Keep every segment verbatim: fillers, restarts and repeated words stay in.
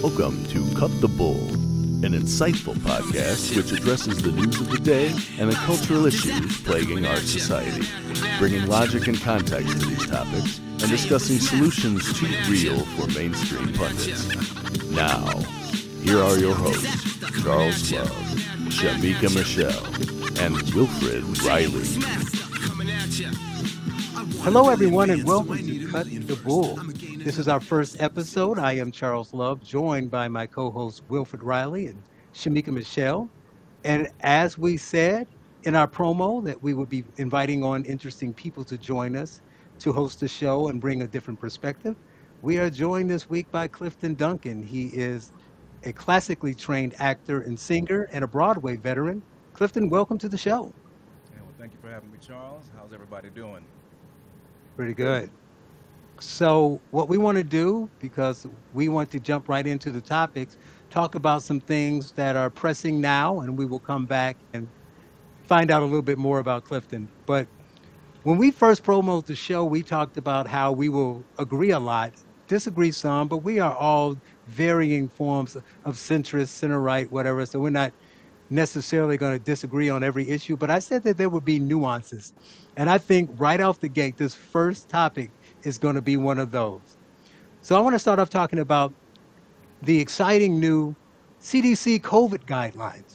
Welcome to Cut the Bull, an insightful podcast which addresses the news of the day and the cultural issues plaguing our society, bringing logic and context to these topics and discussing solutions too real for mainstream pundits. Now, here are your hosts, Charles Love, Shemeka Michelle, and Wilfred Riley. Hello, everyone, and welcome to Cut the Bull. This is our first episode. I am Charles Love, joined by my co-hosts Wilfred Riley and Shemeka Michelle. And as we said in our promo that we would be inviting on interesting people to join us to host the show and bring a different perspective, we are joined this week by Clifton Duncan. He is a classically trained actor and singer and a Broadway veteran. Clifton, welcome to the show. Yeah, well, thank you for having me, Charles. How's everybody doing? Pretty good. So what we want to do, because we want to jump right into the topics, talk about some things that are pressing now, and we will come back and find out a little bit more about Clifton. But when we first promoted the show, we talked about how we will agree a lot, disagree some, but we are all varying forms of centrist, center-right, whatever. So we're not necessarily going to disagree on every issue, but I said that there would be nuances. And I think right off the gate, this first topic is going to be one of those. So I want to start off talking about the exciting new C D C COVID guidelines.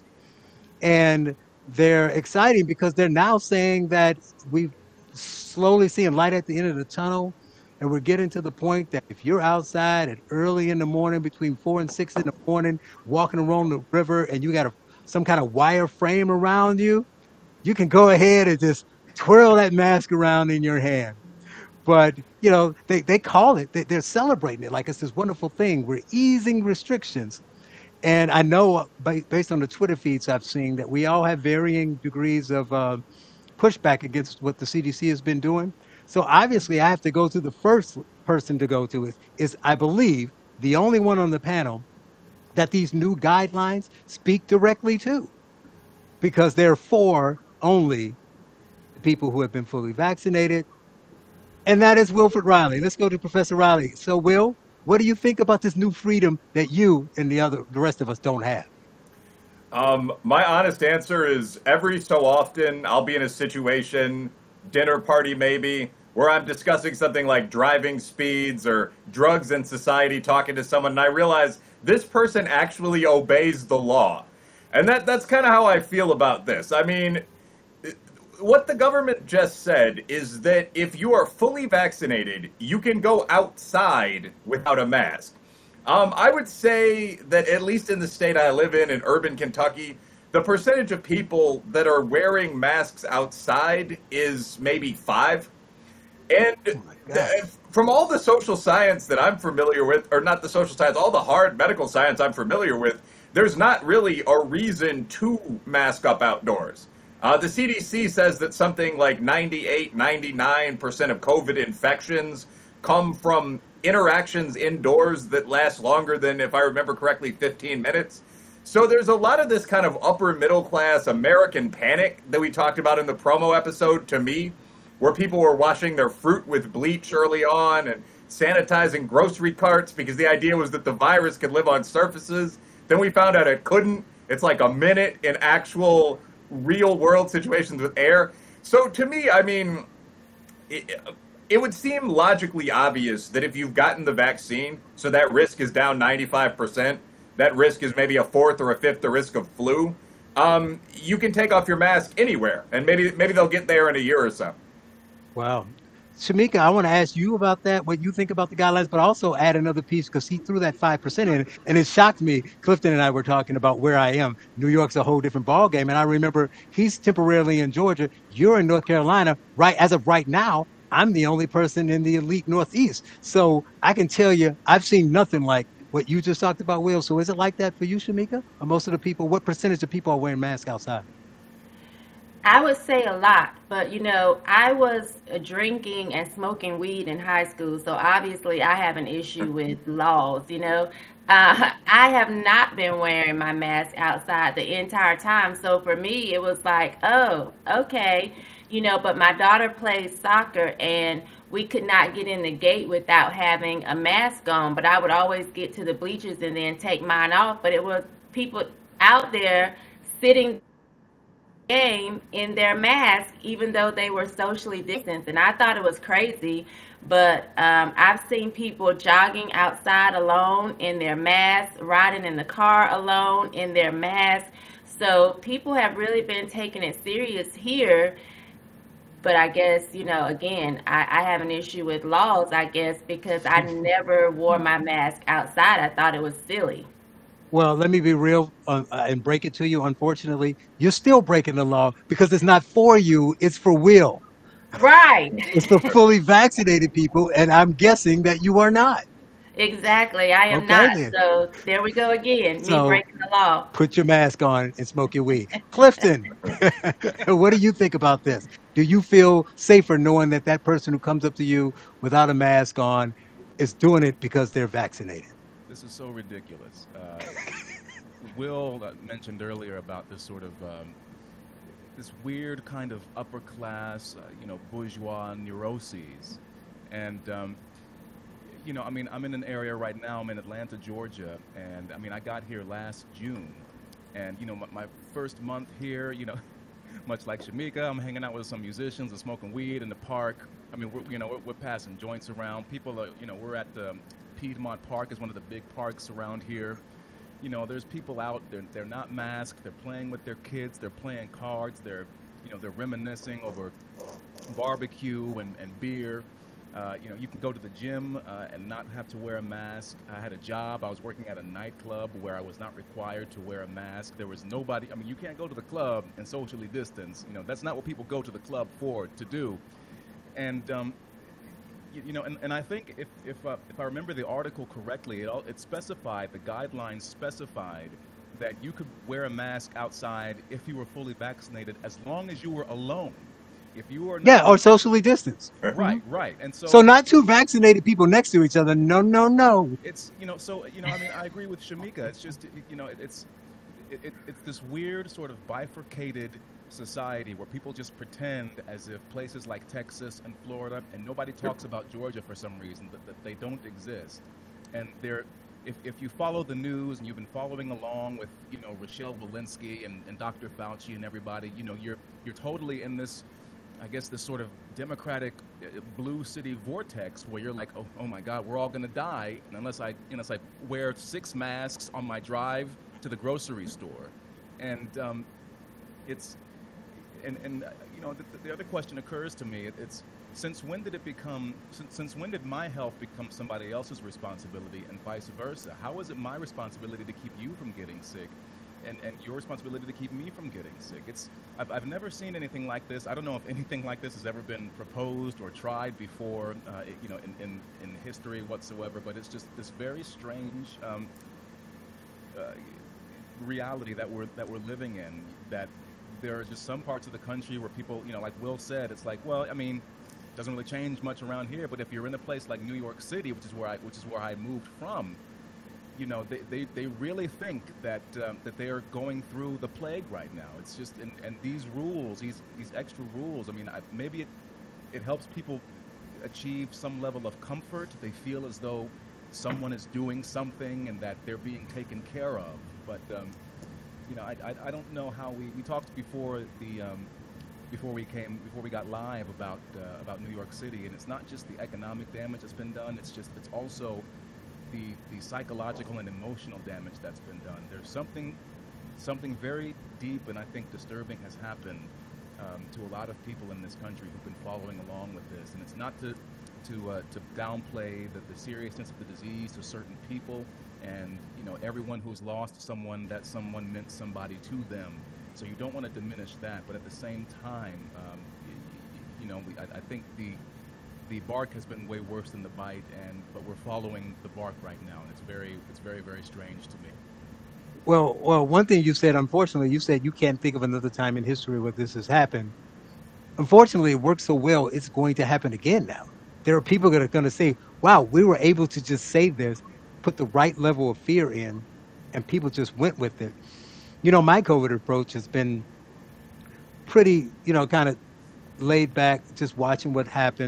And they're exciting because they're now saying that we've slowly seeing light at the end of the tunnel. And we're getting to the point that if you're outside at early in the morning, between four and six in the morning, walking around the river and you got a, some kind of wire frame around you, you can go ahead and just twirl that mask around in your hand. But, you know, they, they call it, they, they're celebrating it like it's this wonderful thing. We're easing restrictions. And I know based on the Twitter feeds I've seen that we all have varying degrees of uh, pushback against what the C D C has been doing. So obviously I have to go to the first person to go to is, is I believe the only one on the panel that these new guidelines speak directly to, because they're for only people who have been fully vaccinated. And that is Wilfred Riley. Let's go to Professor Riley. So Will, what do you think about this new freedom that you and the other, the rest of us don't have? Um, my honest answer is every so often I'll be in a situation, dinner party maybe, where I'm discussing something like driving speeds or drugs in society, talking to someone, and I realize this person actually obeys the law. And that that's kind of how I feel about this. I mean, what the government just said is that if you are fully vaccinated, you can go outside without a mask. Um, I would say that at least in the state I live in, in urban Kentucky, the percentage of people that are wearing masks outside is maybe five. And Oh th- from all the social science that I'm familiar with, or not the social science, all the hard medical science I'm familiar with, there's not really a reason to mask up outdoors. Uh, the C D C says that something like ninety-eight, ninety-nine percent of COVID infections come from interactions indoors that last longer than, if I remember correctly, fifteen minutes. So there's a lot of this kind of upper middle class American panic that we talked about in the promo episode, to me, where people were washing their fruit with bleach early on and sanitizing grocery carts because the idea was that the virus could live on surfaces. Then we found out it couldn't. It's like a minute in actual real world situations with air. So to me, I mean, it, it would seem logically obvious that if you've gotten the vaccine, so that risk is down ninety-five percent, that risk is maybe a fourth or a fifth the risk of flu, um, you can take off your mask anywhere, and maybe maybe they'll get there in a year or so. Wow. Shemeka, I want to ask you about that, what you think about the guidelines, but also add another piece because he threw that five percent in, and it shocked me. Clifton and I were talking about where I am. New York's a whole different ballgame, and I remember he's temporarily in Georgia. You're in North Carolina. Right as of right now, I'm the only person in the elite Northeast. So I can tell you, I've seen nothing like what you just talked about, Will. So is it like that for you, Shemeka? Or most of the people, what percentage of people are wearing masks outside? I would say a lot, but you know, I was uh, drinking and smoking weed in high school, so obviously I have an issue with laws, you know. Uh, I have not been wearing my mask outside the entire time, so for me it was like, oh, okay, you know, but my daughter plays soccer, and we could not get in the gate without having a mask on. But I would always get to the bleachers and then take mine off. But it was people out there sitting game in their mask, even though they were socially distanced. And I thought it was crazy. But um, I've seen people jogging outside alone in their masks, riding in the car alone in their masks. So people have really been taking it serious here. But I guess, you know, again, I, I have an issue with laws, I guess, because I never wore my mask outside. I thought it was silly. Well, let me be real uh, uh, and break it to you. Unfortunately, you're still breaking the law because it's not for you, it's for Will. Right. It's for fully vaccinated people, and I'm guessing that you are not. Exactly. I am Okay, not. then. So there we go again. Me So- breaking the law. Put your mask on and smoke your weed. Clifton, what do you think about this? Do you feel safer knowing that that person who comes up to you without a mask on is doing it because they're vaccinated? This is so ridiculous. Uh, Will uh, mentioned earlier about this sort of um, this weird kind of upper class, uh, you know, bourgeois neuroses, and um, you know, I mean, I'm in an area right now. I'm in Atlanta, Georgia, and I mean, I got here last June, and you know, my, my first month here, you know, much like Shemeka, I'm hanging out with some musicians and smoking weed in the park. I mean, we're, you know, we're, we're passing joints around. People are, you know, we're at the Piedmont Park is one of the big parks around here. You know, there's people out there, they're not masked, they're playing with their kids, they're playing cards, they're, you know, they're reminiscing over barbecue and, and beer. Uh, you know, you can go to the gym uh, and not have to wear a mask. I had a job, I was working at a nightclub where I was not required to wear a mask. There was nobody, I mean, you can't go to the club and socially distance. You know, that's not what people go to the club for, to do. And, um, you, you know, and, and I think if if, uh, if I remember the article correctly, it, all, it specified, the guidelines specified that you could wear a mask outside if you were fully vaccinated as long as you were alone. If you were not, Yeah, or socially distanced. right, right. And so, So not two vaccinated people next to each other. No, no, no. it's, you know, so, you know, I mean, I agree with Shemeka. It's just, you know, it, it's, it, it, it's this weird sort of bifurcated society where people just pretend as if places like Texas and Florida, and nobody talks about Georgia for some reason, that, that they don't exist. And they're, if, if you follow the news and you've been following along with, you know, Rochelle Walensky and, and Doctor Fauci and everybody, you know, you're, you're totally in this, I guess, this sort of democratic uh, blue city vortex where you're like, oh, oh my God, we're all gonna die unless I, unless I wear six masks on my drive to the grocery store. And um, it's, and, and uh, you know, the, the other question occurs to me, it, it's, since when did it become, since, since when did my health become somebody else's responsibility and vice versa? How is it my responsibility to keep you from getting sick? And, and your responsibility to keep me from getting sick. It's I've, I've never seen anything like this. I don't know if anything like this has ever been proposed or tried before, uh, it, you know, in, in, in history whatsoever. But it's just this very strange um, uh, reality that we're that we're living in. That there are just some parts of the country where people, you know, like Will said, it's like, well, I mean, it doesn't really change much around here. But if you're in a place like New York City, which is where I which is where I moved from, you know, they, they, they really think that um, that they are going through the plague right now. It's just, and, and these rules, these these extra rules, I mean, I, maybe it, it helps people achieve some level of comfort. They feel as though someone is doing something and that they're being taken care of. But, um, you know, I, I, I don't know how we, we talked before the, um, before we came, before we got live about, uh, about New York City, and it's not just the economic damage that's been done, it's just, it's also the the psychological and emotional damage that's been done. There's something something very deep and I think disturbing has happened um, to a lot of people in this country who've been following along with this. And it's not to to uh, to downplay the, the seriousness of the disease to certain people, and you know, everyone who's lost someone, that someone meant somebody to them. So you don't want to diminish that, but at the same time, um, you, you know, we, I, I think the the bark has been way worse than the bite, and but we're following the bark right now, and it's very, it's very, very strange to me. Well, well, one thing you said, unfortunately, you said you can't think of another time in history where this has happened. Unfortunately, it works so well, it's going to happen again now. There are people that are going to say, wow, we were able to just say this, put the right level of fear in, and people just went with it. You know, my COVID approach has been pretty, you know, kind of laid back, just watching what happened.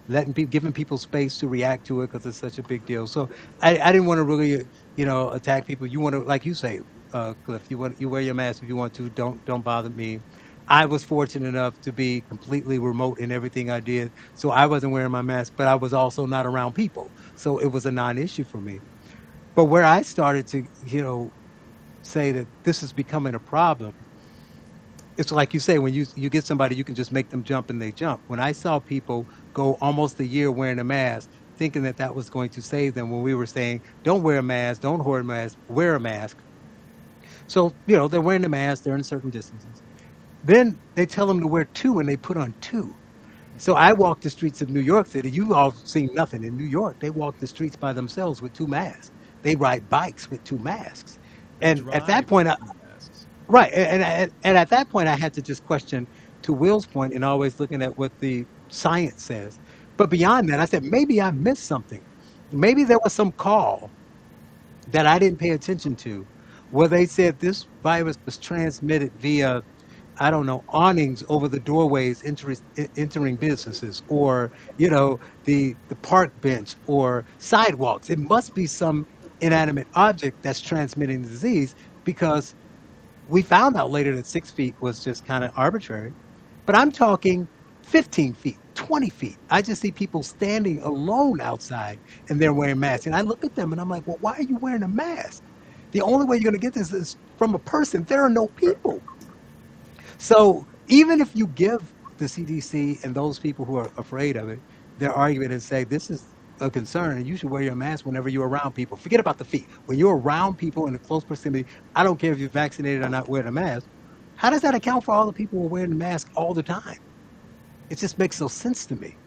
letting people, giving people space to react to it because it's such a big deal. So I, I didn't want to really, you know, attack people. You want to, like you say, uh, Cliff, you want you wear your mask if you want to. Don't don't bother me. I was fortunate enough to be completely remote in everything I did, so I wasn't wearing my mask, but I was also not around people, so it was a non-issue for me. But where I started to, you know, say that this is becoming a problem, it's like you say, when you you get somebody, you can just make them jump and they jump. When I saw people go almost a year wearing a mask, thinking that that was going to save them, when we were saying, don't wear a mask, don't wear a mask, wear a mask. So, you know, they're wearing a mask, they're in certain distances. Then they tell them to wear two and they put on two. So I walk the streets of New York City. You all seen nothing in New York. They walk the streets by themselves with two masks. They ride bikes with two masks. And at that Drive point, with I, two masks. right. And, and, and at that point, I had to just question, to Will's point, and always looking at what the science says. But beyond that, I said, maybe I missed something. Maybe there was some call that I didn't pay attention to where they said this virus was transmitted via, I don't know, awnings over the doorways entering, entering businesses, or, you know, the the park bench or sidewalks. It must be some inanimate object that's transmitting the disease, because we found out later that six feet was just kind of arbitrary. But I'm talking fifteen feet, twenty feet. I just see people standing alone outside and they're wearing masks. And I look at them and I'm like, well, why are you wearing a mask? The only way you're going to get this is from a person. There are no people. So even if you give the C D C and those people who are afraid of it their argument and say this is a concern and you should wear your mask whenever you're around people. Forget about the feet. When you're around people in a close proximity, I don't care if you're vaccinated or not wearing a mask. How does that account for all the people who are wearing the mask all the time? It just makes no sense to me.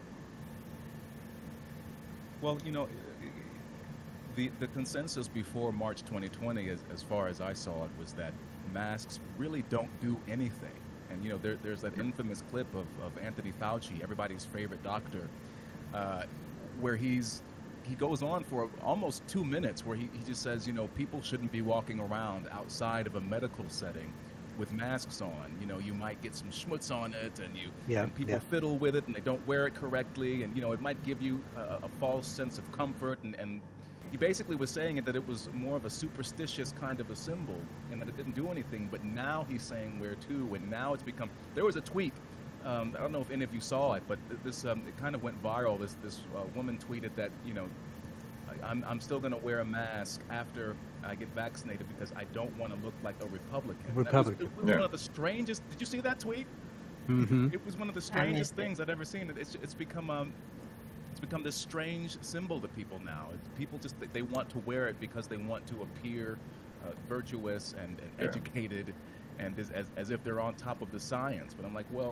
Well, you know, the the consensus before March twenty twenty, as, as far as I saw it, was that masks really don't do anything. And, you know, there, there's that infamous clip of, of Anthony Fauci, everybody's favorite doctor, uh, where he's he goes on for almost two minutes where he, he just says, you know, people shouldn't be walking around outside of a medical setting with masks on. You know, you might get some schmutz on it, and you Yeah, and people yeah. fiddle with it and they don't wear it correctly, and, you know, it might give you a, a false sense of comfort, and, and he basically was saying it that it was more of a superstitious kind of a symbol and that it didn't do anything. But now he's saying where to, and now it's become, there was a tweet, um, I don't know if any of you saw it, but this um, it kind of went viral. This this uh, woman tweeted that, you know, I'm, I'm still going to wear a mask after I get vaccinated because I don't want to look like a Republican. And that was- Republican. it was Yeah. one of the strangest, did you see that tweet? Hmm. It was one of the I strangest missed it. things I'd ever seen. It's it's become um it's become this strange symbol to people now. People just they want to wear it because they want to appear uh, virtuous and, and Yeah. educated, and as, as as if they're on top of the science. But I'm like, well,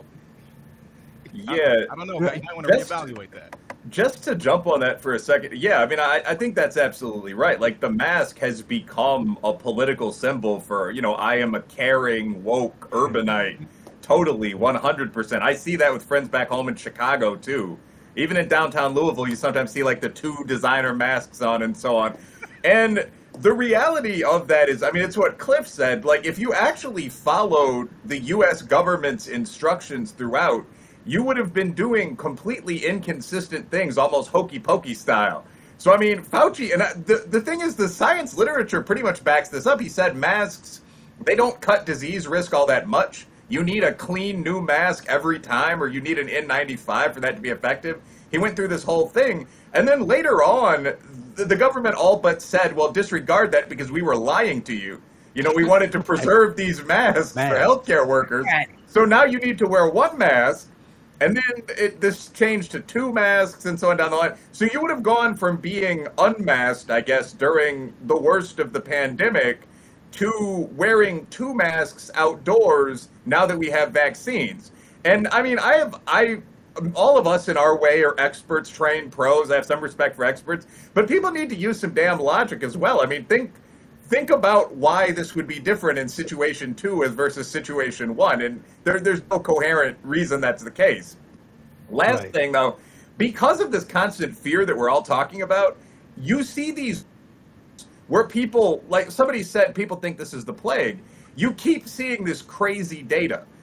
I, Yeah, I don't know. Right. You might want to Just- reevaluate that. just to jump on that for a second, yeah, I mean, I, I think that's absolutely right. Like, the mask has become a political symbol for, you know, I am a caring, woke urbanite. Totally, one hundred percent. I see that with friends back home in Chicago, too. Even in downtown Louisville, you sometimes see, like, the two designer masks on and so on. And the reality of that is, I mean, it's what Cliff said. Like, if you actually followed the U S government's instructions throughout, you would have been doing completely inconsistent things, almost hokey pokey style. So, I mean, Fauci, and I, the, the thing is, the science literature pretty much backs this up. He said masks, they don't cut disease risk all that much. You need a clean new mask every time, or you need an N ninety-five for that to be effective. He went through this whole thing. And then later on, the, the government all but said, well, disregard that because we were lying to you. You know, we wanted to preserve these masks for Masks. healthcare workers. Right. So now you need to wear one mask. And then it, this changed to two masks and so on down the line. So you would have gone from being unmasked, I guess, during the worst of the pandemic to wearing two masks outdoors now that we have vaccines. And I mean, I have, I, all of us in our way are experts, trained pros. I have some respect for experts, but people need to use some damn logic as well. I mean, think, think about why this would be different in situation two as versus situation one. And there, there's no coherent reason that's the case. Last Right. thing though, because of this constant fear that we're all talking about, you see these where people, like somebody said, people think this is the plague. You keep seeing this crazy data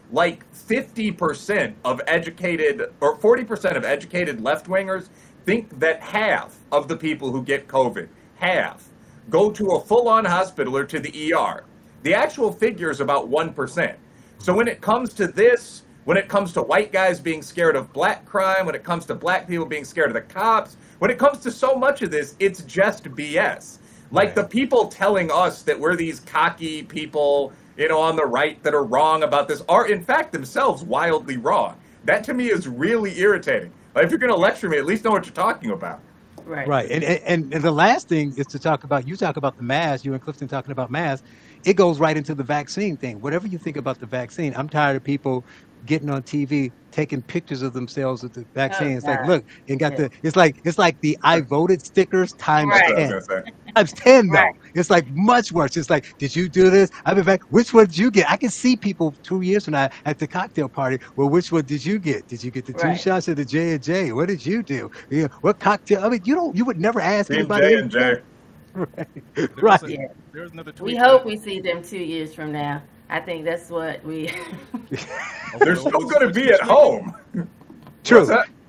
like fifty percent of educated, or forty percent of educated left-wingers think that half of the people who get COVID, half, go to a full-on hospital or to the E R. The actual figure is about one percent. So when it comes to this, when it comes to white guys being scared of black crime, when it comes to black people being scared of the cops, when it comes to so much of this, it's just B S. Like right. The people telling us that we're these cocky people, you know, on the right that are wrong about this are in fact themselves wildly wrong. That to me is really irritating. Like, if you're going to lecture me, at least know what you're talking about. Right. Right. And, and and the last thing is to talk about, you talk about the mask, you and Clifton talking about masks, it goes right into the vaccine thing. Whatever you think about the vaccine, I'm tired of people getting on T V, taking pictures of themselves with the vaccine. Oh, it's like, look, and got yeah. the, it's like, it's like the I voted stickers times right. ten. Times ten though. Right. It's like much worse. It's like, did you do this? I've been back. Which one did you get? I can see people two years from now at the cocktail party. Well, which one did you get? Did you get the two right. shots of the J and J? What did you do? Yeah, what cocktail? I mean, you don't, you would never ask Team anybody. J and J. Right. Right. A, yeah. We hope we see them two years from now. I think that's what we. They're still going to be at home. True.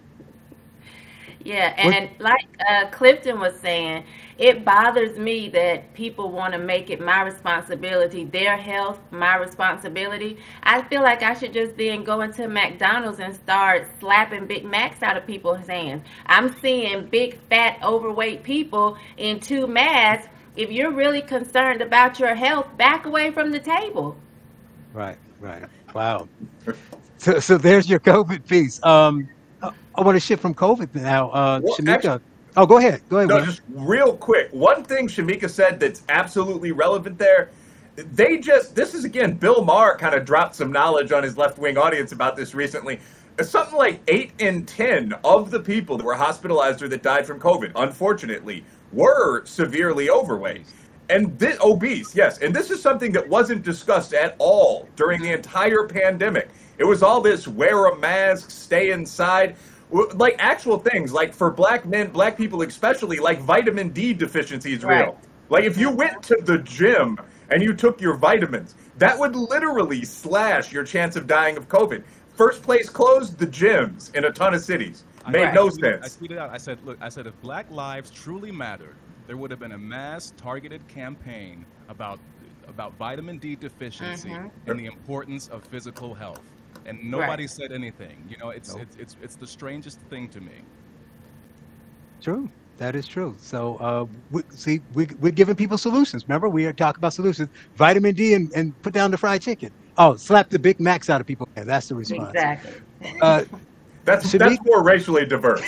Yeah, and what? like uh, Clifton was saying, it bothers me that people want to make it my responsibility, their health, my responsibility. I feel like I should just then go into McDonald's and start slapping Big Macs out of people's hands. I'm seeing big, fat, overweight people in two masks. If you're really concerned about your health, back away from the table. Right, right. Wow. So, so there's your COVID piece. Um, I want to shift from COVID now. Uh, well, Shemeka. Actually, oh, go ahead. Go ahead. No, just real quick. One thing Shemeka said that's absolutely relevant there. They just, this is again, Bill Maher kind of dropped some knowledge on his left-wing audience about this recently. Something like eight in ten of the people that were hospitalized or that died from COVID, unfortunately, were severely overweight. And this, obese, yes. And this is something that wasn't discussed at all during the entire pandemic. It was all this wear a mask, stay inside, like actual things, like for black men, black people especially, like vitamin D deficiency is real. Right. Like if you went to the gym and you took your vitamins, that would literally slash your chance of dying of COVID. First place closed, the gyms in a ton of cities. Made right. no sense. I tweeted out, I said, look, I said, if black lives truly mattered, there would have been a mass targeted campaign about about vitamin D deficiency mm-hmm. and the importance of physical health. And nobody right. said anything. You know, it's, nope. it's it's it's the strangest thing to me. True. That is true. So, uh, we, see, we, we're giving people solutions. Remember, we are talking about solutions. Vitamin D and, and put down the fried chicken. Oh, slap the Big Macs out of people. Yeah, that's the response. Exactly. Uh, that's that's more racially diverse.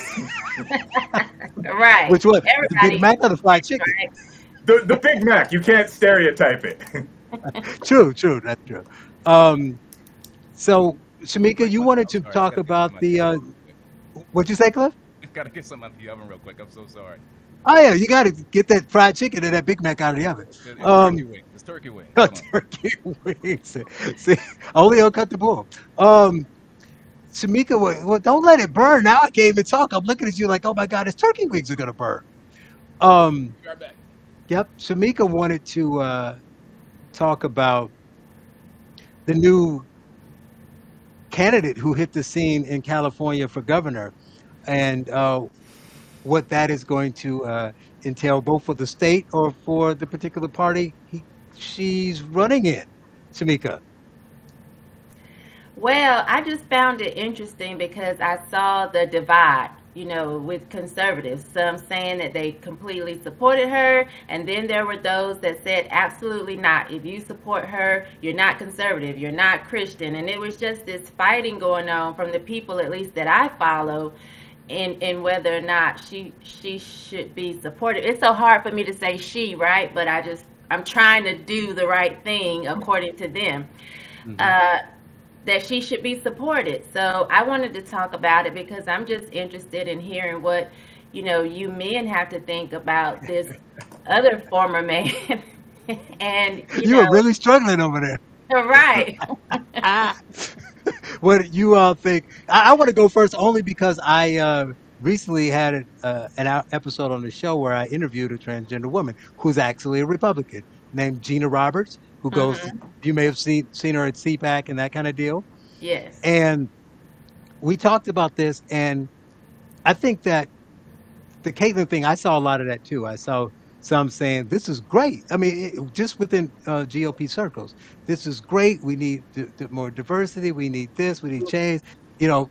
Right. Which one? Everybody. The Big Mac or the fried chicken? Right. The the Big Mac. You can't stereotype it. True. True. That's true. Um, so, Shemeka, you wanted to sorry, talk about the. Uh, what'd you say, Cliff? Gotta get something out of the oven real quick. I'm so sorry. Oh yeah, you gotta get that fried chicken and that Big Mac out of the oven. It's, um, turkey wing. It's turkey wing. Oh, turkey wings. See, only on cut the bull. Um, Shemeka, well, well, don't let it burn. Now I can't even talk. I'm looking at you like, oh my God, his turkey wings are gonna burn. Um, right back. Yep. Shemeka wanted to uh, talk about the new candidate who hit the scene in California for governor, and uh, what that is going to uh, entail, both for the state or for the particular party he, she's running in. Shemeka. Well, I just found it interesting because I saw the divide, you know, with conservatives. Some saying that they completely supported her, and then there were those that said absolutely not. If you support her, you're not conservative, you're not Christian. And it was just this fighting going on from the people, at least that I follow, in in whether or not she she should be supported. It's so hard for me to say she, right? But I just I'm trying to do the right thing according to them. Mm-hmm. Uh, that she should be supported. So I wanted to talk about it because I'm just interested in hearing what, you know, you men have to think about this other former man. And you, you know, were really struggling over there. Right. What you all think? I, I want to go first only because I uh, recently had a, uh, an episode on the show where I interviewed a transgender woman who's actually a Republican named Gina Roberts, who goes, mm-hmm. you may have seen seen her at C PAC and that kind of deal. Yes. And we talked about this, and I think that the Caitlyn thing, I saw a lot of that too. I saw some saying this is great. I mean, it, just within uh, G O P circles, this is great. We need d- d- more diversity. We need this. We need change. You know,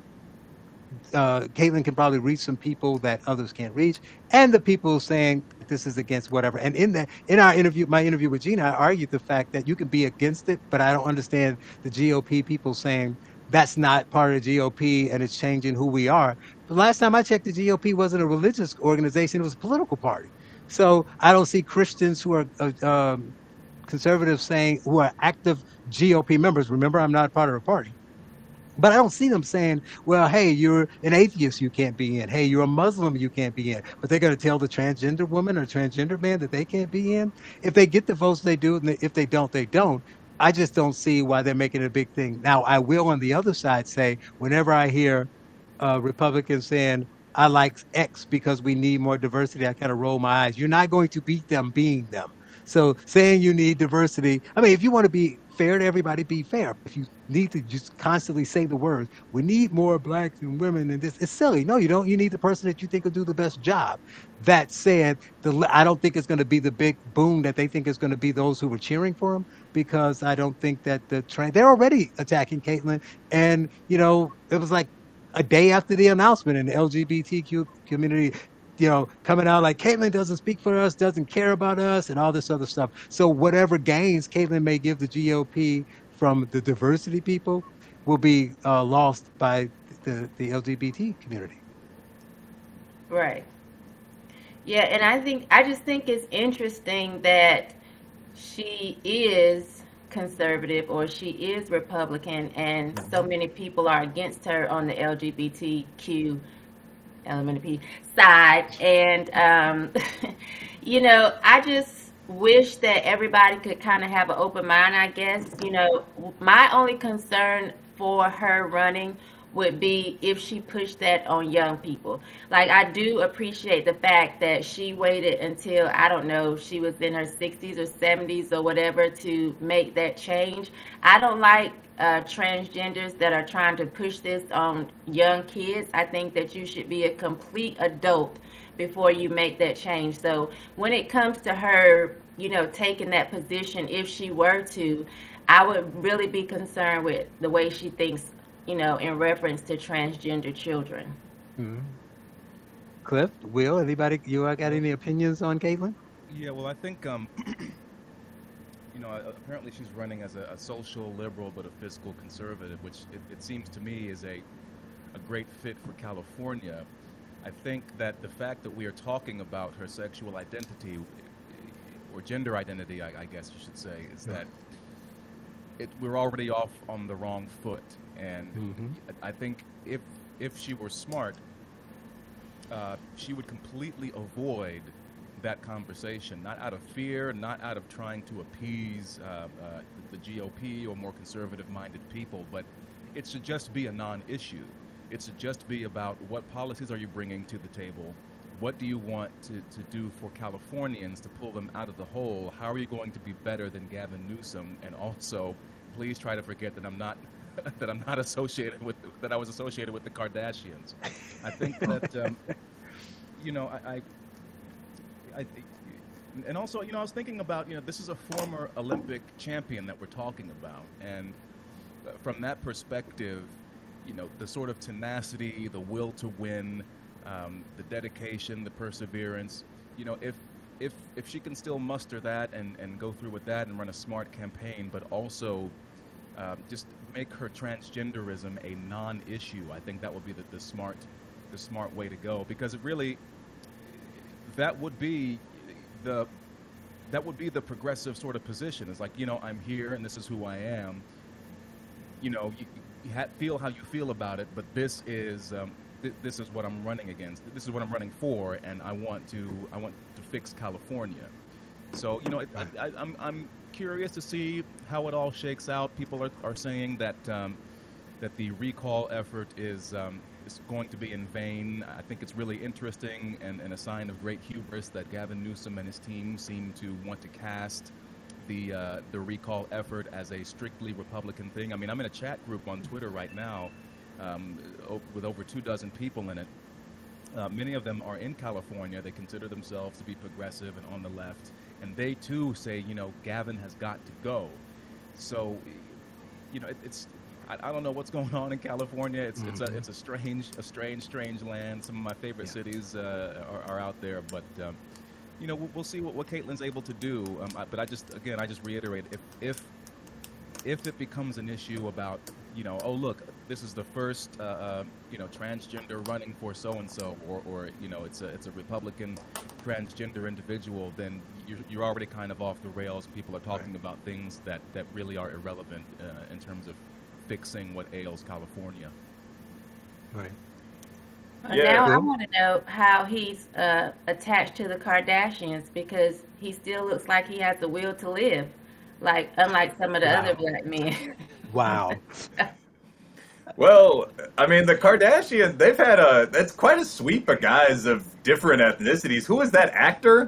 uh, Caitlyn can probably reach some people that others can't reach, and the people saying this is against whatever. And in that, in our interview, my interview with Gina, I argued the fact that you can be against it, but I don't understand the G O P people saying that's not part of the G O P and it's changing who we are. The last time I checked, the G O P wasn't a religious organization; it was a political party. So I don't see Christians who are uh, um, conservatives saying who are active G O P members. Remember, I'm not part of the party. But I don't see them saying, well, hey, you're an atheist, you can't be in. Hey, you're a Muslim, you can't be in. But they're going to tell the transgender woman or transgender man that they can't be in. If they get the votes, they do. And if they don't, they don't. I just don't see why they're making it a big thing. Now, I will on the other side say, whenever I hear uh, Republicans saying, I like X because we need more diversity, I kind of roll my eyes. You're not going to beat them being them. So saying you need diversity, I mean, if you want to be fair to everybody, be fair. If you need to just constantly say the words, we need more blacks and women and this, it's silly. No, you don't. You need the person that you think will do the best job. That said, the I don't think it's going to be the big boom that they think is going to be those who were cheering for him, because I don't think that the trend, they're already attacking Caitlyn. And, you know, it was like a day after the announcement in the L G B T Q community, you know, coming out like Caitlyn doesn't speak for us, doesn't care about us, and all this other stuff. So whatever gains Caitlyn may give the G O P from the diversity people will be uh, lost by the, the L G B T community. Right. Yeah, and I think I just think it's interesting that she is conservative or she is Republican, and so many people are against her on the L G B T Q element P side. And um, you know, I just wish that everybody could kind of have an open mind, I guess. You know, my only concern for her running would be if she pushed that on young people. Like, I do appreciate the fact that she waited until, I don't know, she was in her sixties or seventies or whatever to make that change. I don't like uh, transgenders that are trying to push this on young kids. I think that you should be a complete adult before you make that change. So when it comes to her, you know, taking that position, if she were to, I would really be concerned with the way she thinks, you know, in reference to transgender children. Mm-hmm. Cliff, Will, anybody, you got any opinions on Caitlyn? Yeah, well, I think, um, you know, apparently she's running as a, a social liberal but a fiscal conservative, which it, it seems to me is a, a great fit for California. I think that the fact that we are talking about her sexual identity, or gender identity, I, I guess you should say, is that it, we're already off on the wrong foot. And mm-hmm. I think if if she were smart, uh, she would completely avoid that conversation, not out of fear, not out of trying to appease uh, uh, the G O P or more conservative-minded people, but it should just be a non-issue. It should just be about what policies are you bringing to the table, what do you want to, to do for Californians to pull them out of the hole, how are you going to be better than Gavin Newsom, and also, please try to forget that I'm not that I'm not associated with, that I was associated with the Kardashians. I think that, um, you know, I, I, I, and also, you know, I was thinking about, you know, this is a former Olympic champion that we're talking about, and from that perspective, you know, the sort of tenacity, the will to win, um, the dedication, the perseverance, you know, if if if she can still muster that and, and go through with that and run a smart campaign, but also uh, just make her transgenderism a non-issue, I think that would be the, the smart the smart way to go, because it really, that would be the that would be the progressive sort of position. It's like, you know, I'm here and this is who I am. You know, you, you ha- feel how you feel about it, but this is um, th- this is what I'm running against. This is what I'm running for, and I want to I want to fix California. So, you know, it, I, I, I'm I'm curious to see how it all shakes out. People are, are saying that um, that the recall effort is um, is going to be in vain. I think it's really interesting and, and a sign of great hubris that Gavin Newsom and his team seem to want to cast the uh, the recall effort as a strictly Republican thing. I mean, I'm in a chat group on Twitter right now um, o- with over two dozen people in it. Uh, many of them are in California. They consider themselves to be progressive and on the left, and they too say, you know, Gavin has got to go. So, you know, it, it's I, I don't know what's going on in California. It's mm-hmm. it's a it's a strange a strange strange land. Some of my favorite yeah. cities uh, are, are out there, but um, you know, we'll, we'll see what what Caitlin's able to do. Um, I, but I just again I just reiterate if if if it becomes an issue about, you know, oh look, this is the first uh, uh, you know, transgender running for so and so, or or you know, it's a it's a Republican transgender individual, then you're you're already kind of off the rails. People are talking right. about things that that really are irrelevant uh, in terms of fixing what ails California. Right. Well, yeah. Now I want to know how he's uh, attached to the Kardashians, because he still looks like he has the will to live, like unlike some of the wow. other black men. Wow. Well, I mean, the Kardashians, they've had a, that's quite a sweep of guys of different ethnicities. Who was that actor?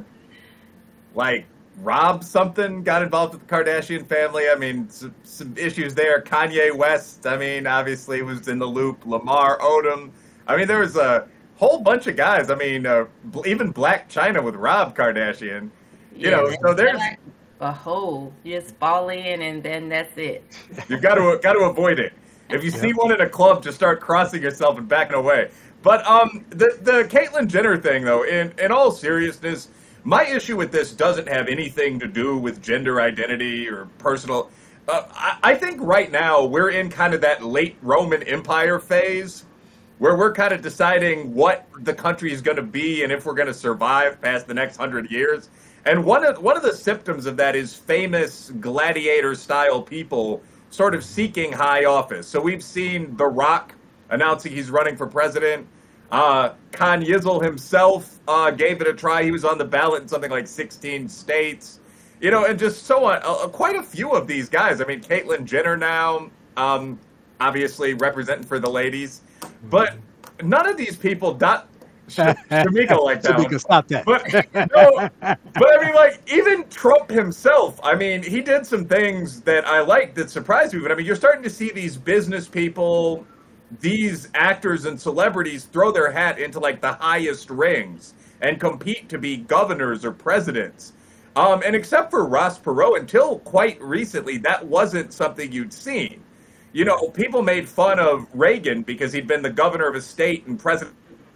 Like, Rob something got involved with the Kardashian family. I mean, some, some issues there. Kanye West, I mean, obviously was in the loop. Lamar Odom. I mean, there was a whole bunch of guys. I mean, uh, even Black China with Rob Kardashian. You yeah, know, so there's a hole. You just fall in and then that's it. You've got to got to avoid it. If you see one in a club, just start crossing yourself and backing away. But um, the the Caitlyn Jenner thing, though, in in all seriousness, my issue with this doesn't have anything to do with gender identity or personal. Uh, I, I think right now we're in kind of that late Roman Empire phase, where we're kind of deciding what the country is going to be and if we're going to survive past the next hundred years. And one of one of the symptoms of that is famous gladiator-style people sort of seeking high office. So we've seen The Rock announcing he's running for president. Uh, Con Yizzle himself uh, gave it a try. He was on the ballot in something like sixteen states. You know, and just so on. Uh, quite a few of these guys. I mean, Caitlyn Jenner now, um, obviously representing for the ladies. But none of these people... Dot, Shemeka like that. Shemeka, stop that. But, no, but I mean, like, even Trump himself, I mean, he did some things that I liked that surprised me. But I mean, you're starting to see these business people, these actors and celebrities throw their hat into like the highest rings and compete to be governors or presidents. Um, and except for Ross Perot, until quite recently, that wasn't something you'd seen. You know, people made fun of Reagan because he'd been the governor of a state and president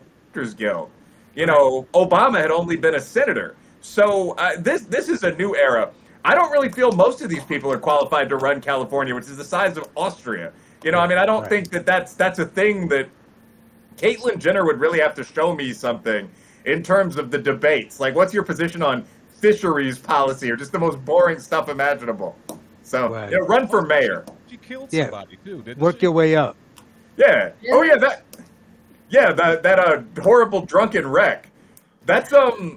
Guild. You know, Obama had only been a senator. So uh, this this is a new era. I don't really feel most of these people are qualified to run California, which is the size of Austria. You know, I mean, I don't right. think that that's, that's a thing that Caitlyn Jenner would really have to show me something in terms of the debates. Like, what's your position on fisheries policy or just the most boring stuff imaginable? So, right. you know, run for mayor. She killed yeah. somebody, too, didn't Work she? your way up. Yeah. yeah. Oh, yeah, that... Yeah, that that uh, horrible drunken wreck. That's um.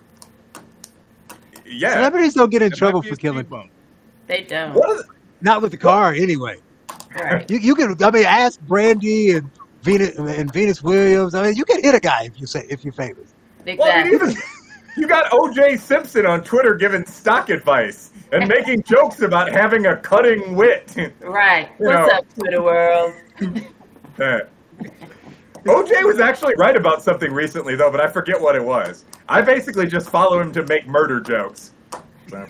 Yeah. Celebrities don't get in trouble for killing. Bump. They don't. What is it? Not with the car, anyway. Right. You you can. I mean, ask Brandy and Venus and Venus Williams. I mean, you can hit a guy if you say if you're famous. Exactly. Well, I mean, even, you got O J Simpson on Twitter giving stock advice and making jokes about having a cutting wit. Right. You What's know. up, Twitter world? uh, O J was actually right about something recently, though, but I forget what it was. I basically just follow him to make murder jokes. So.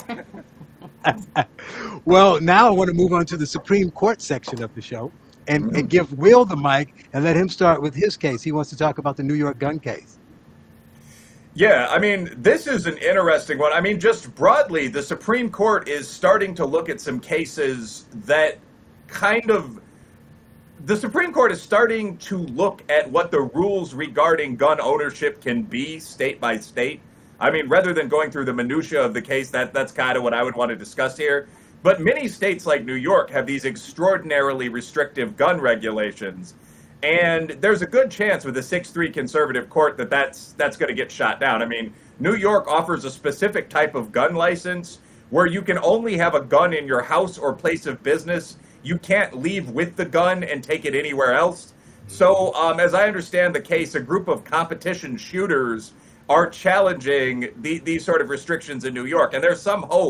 Well, now I want to move on to the Supreme Court section of the show and, mm-hmm. and give Will the mic and let him start with his case. He wants to talk about the New York gun case. Yeah, I mean, this is an interesting one. I mean, just broadly, the Supreme Court is starting to look at some cases that kind of... The Supreme Court is starting to look at what the rules regarding gun ownership can be state by state. I mean, rather than going through the minutia of the case, that that's kind of what I would want to discuss here. But many states like New York have these extraordinarily restrictive gun regulations. And there's a good chance with a six three conservative court that that's, that's going to get shot down. I mean, New York offers a specific type of gun license where you can only have a gun in your house or place of business. You can't leave with the gun and take it anywhere else. So, um, as I understand the case, a group of competition shooters are challenging the, these sort of restrictions in New York. And there's some hope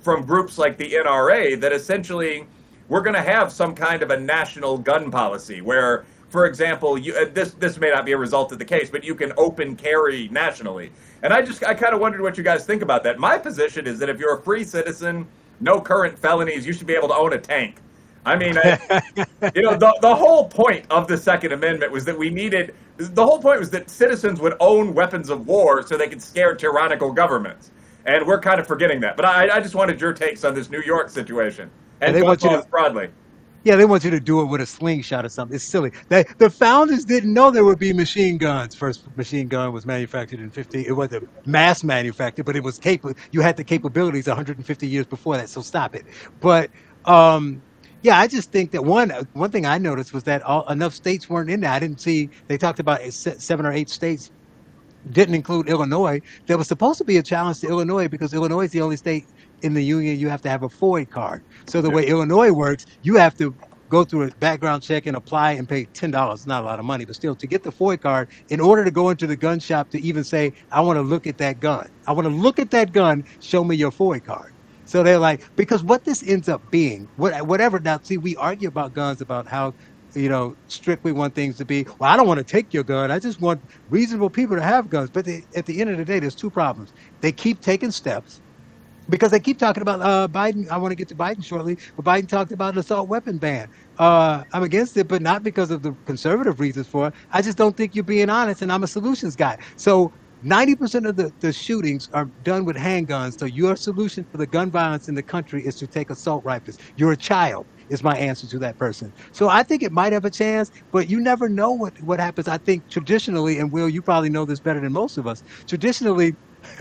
from groups like the N R A that essentially we're going to have some kind of a national gun policy where, for example, you, uh, this this may not be a result of the case, but you can open carry nationally. And I just I kind of wondered what you guys think about that. My position is that if you're a free citizen, no current felonies, you should be able to own a tank. I mean, I, you know, the, the whole point of the Second Amendment was that we needed, the whole point was that citizens would own weapons of war so they could scare tyrannical governments. And we're kind of forgetting that. But I, I just wanted your takes on this New York situation and they gun want you laws to, broadly. Yeah, they want you to do it with a slingshot or something. It's silly. They, the founders didn't know there would be machine guns. First machine gun was manufactured in fifty. It wasn't mass manufactured, but it was capable. You had the capabilities one hundred fifty years before that. So stop it. But um, yeah, I just think that one one thing I noticed was that all, enough states weren't in there. I didn't see. They talked about seven or eight states. Didn't include Illinois. There was supposed to be a challenge to Illinois because Illinois is the only state in the union you have to have a FOID card. So the way Illinois works, you have to go through a background check and apply and pay ten dollars. Not a lot of money, but still to get the FOID card in order to go into the gun shop to even say, I want to look at that gun. I want to look at that gun. Show me your FOID card. So they're like, because what this ends up being, what, whatever. Now, see, we argue about guns, about how, you know, strict we want things to be. Well, I don't want to take your gun. I just want reasonable people to have guns. But they, at the end of the day, there's two problems. They keep taking steps because they keep talking about uh, Biden. I want to get to Biden shortly, but Biden talked about an assault weapon ban. Uh, I'm against it, but not because of the conservative reasons for it. I just don't think you're being honest, and I'm a solutions guy. So ninety percent of the, the shootings are done with handguns. So your solution for the gun violence in the country is to take assault rifles. You're a child is my answer to that person. So I think it might have a chance, but you never know what, what happens. I think traditionally, and Will, you probably know this better than most of us, traditionally,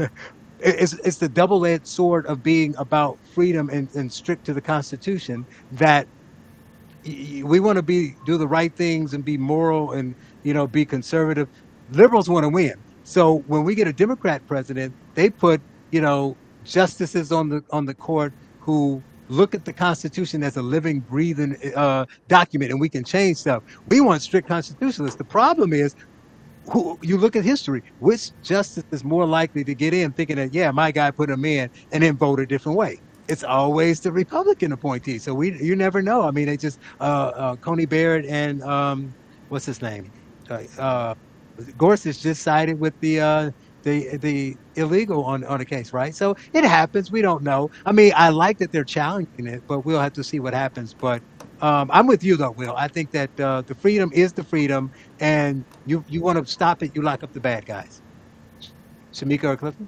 it's, it's the double-edged sword of being about freedom and, and strict to the Constitution that we want to be do the right things and be moral and, you know, be conservative. Liberals want to win. So when we get a Democrat president, they put, you know, justices on the on the court who look at the Constitution as a living, breathing uh, document, and we can change stuff. We want strict constitutionalists. The problem is, who, you look at history, which justice is more likely to get in thinking that, yeah, my guy put him in, and then vote a different way? It's always the Republican appointee. So we, you never know. I mean, they just, uh, uh, Coney Barrett and um, what's his name? Uh, uh, Gorsuch just sided with the uh, the the illegal on, on a case, right? So it happens. We don't know. I mean, I like that they're challenging it, but we'll have to see what happens. But um, I'm with you, though, Will. I think that uh, the freedom is the freedom, and you, you want to stop it, you lock up the bad guys. Shemeka or Clifton?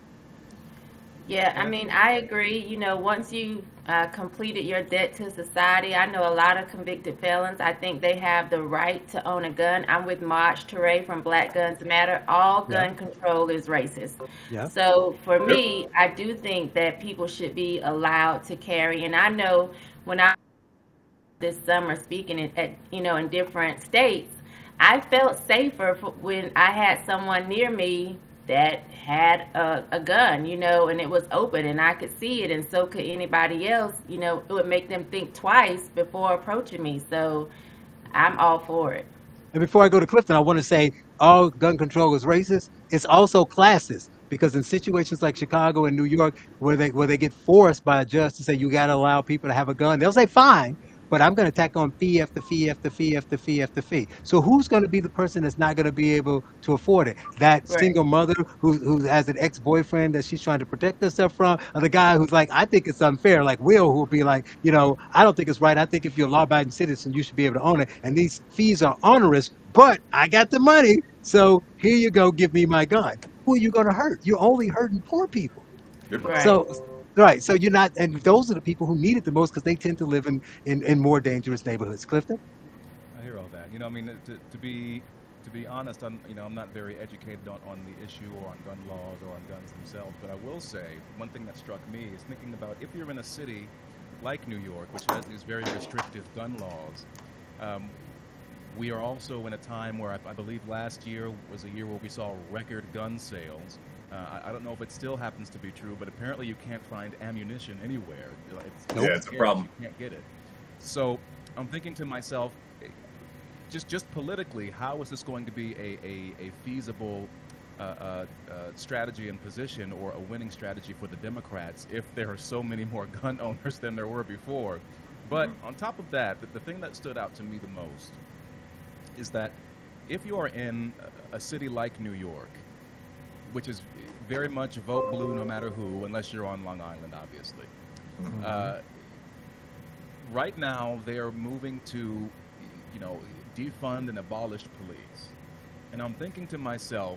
Yeah, I mean, I agree. You know, once you uh, completed your debt to society, I know a lot of convicted felons. I think they have the right to own a gun. I'm with Maj Toure from Black Guns Matter. All gun yeah. control is racist. Yeah. So for me, I do think that people should be allowed to carry. And I know when I this summer speaking at, at you know in different states, I felt safer for when I had someone near me that had a, a gun, you know, and it was open and I could see it, and so could anybody else. You know, it would make them think twice before approaching me. So I'm all for it. And before I go to Clifton, I want to say all gun control is racist. It's also classist, because in situations like Chicago and New York, where they where they get forced by a judge to say you got to allow people to have a gun, they'll say fine, but I'm going to tack on fee after fee after fee after fee after fee. So who's going to be the person that's not going to be able to afford it? That right. single mother who, who has an ex-boyfriend that she's trying to protect herself from, or the guy who's like, I think it's unfair, like Will, who will be like, you know, I don't think it's right. I think if you're a law-abiding citizen, you should be able to own it. And these fees are onerous, but I got the money, so here you go, give me my gun. Who are you going to hurt? You're only hurting poor people. Right. So. Right, so you're not, and those are the people who need it the most because they tend to live in, in, in more dangerous neighborhoods. Clifton? I hear all that. You know, I mean, to, to be to be honest, I'm, you know, I'm not very educated on, on the issue or on gun laws or on guns themselves, but I will say one thing that struck me is thinking about if you're in a city like New York, which has these very restrictive gun laws, um, we are also in a time where I, I believe last year was a year where we saw record gun sales. Uh, I, I don't know if it still happens to be true, but apparently you can't find ammunition anywhere. It's, yeah, it's a problem. You can't get it. So I'm thinking to myself, just just politically, how is this going to be a, a, a feasible uh, uh, uh, strategy and position, or a winning strategy for the Democrats if there are so many more gun owners than there were before. But on top of that, the, the thing that stood out to me the most is that if you are in a city like New York, which is very much vote blue no matter who, unless you're on Long Island, obviously. Mm-hmm. uh, right now, they are moving to, you know, defund and abolish police. And I'm thinking to myself,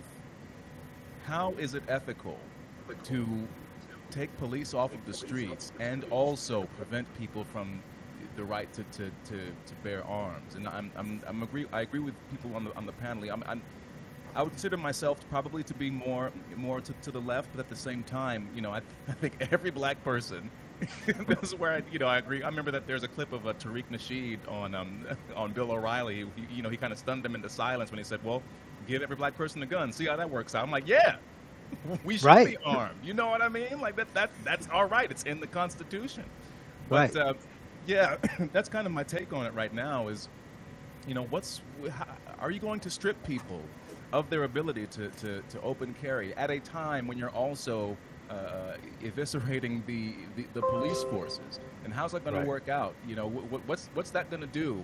how is it ethical to take police off of the streets and also prevent people from the right to, to, to, to bear arms? And I'm, I'm, I'm agree, I agree with people on the, on the panel. I'm, I'm, I would consider myself probably to be more more to, to the left, but at the same time, you know, I, I think every black person, this is where I, you know, I agree. I remember that there's a clip of uh, Tariq Nasheed on um, on Bill O'Reilly. He, you know, he kind of stunned him into silence when he said, "Well, give every black person a gun. See how that works out." I'm like, yeah, we should right. be armed. You know what I mean? Like that that that's all right. It's in the Constitution. But right. uh, yeah, that's kind of my take on it right now. Is, you know, what's how, are you going to strip people of their ability to, to, to open carry at a time when you're also uh, eviscerating the, the, the police forces? And how's that going right. to work out? You know, what, what's what's that going to do?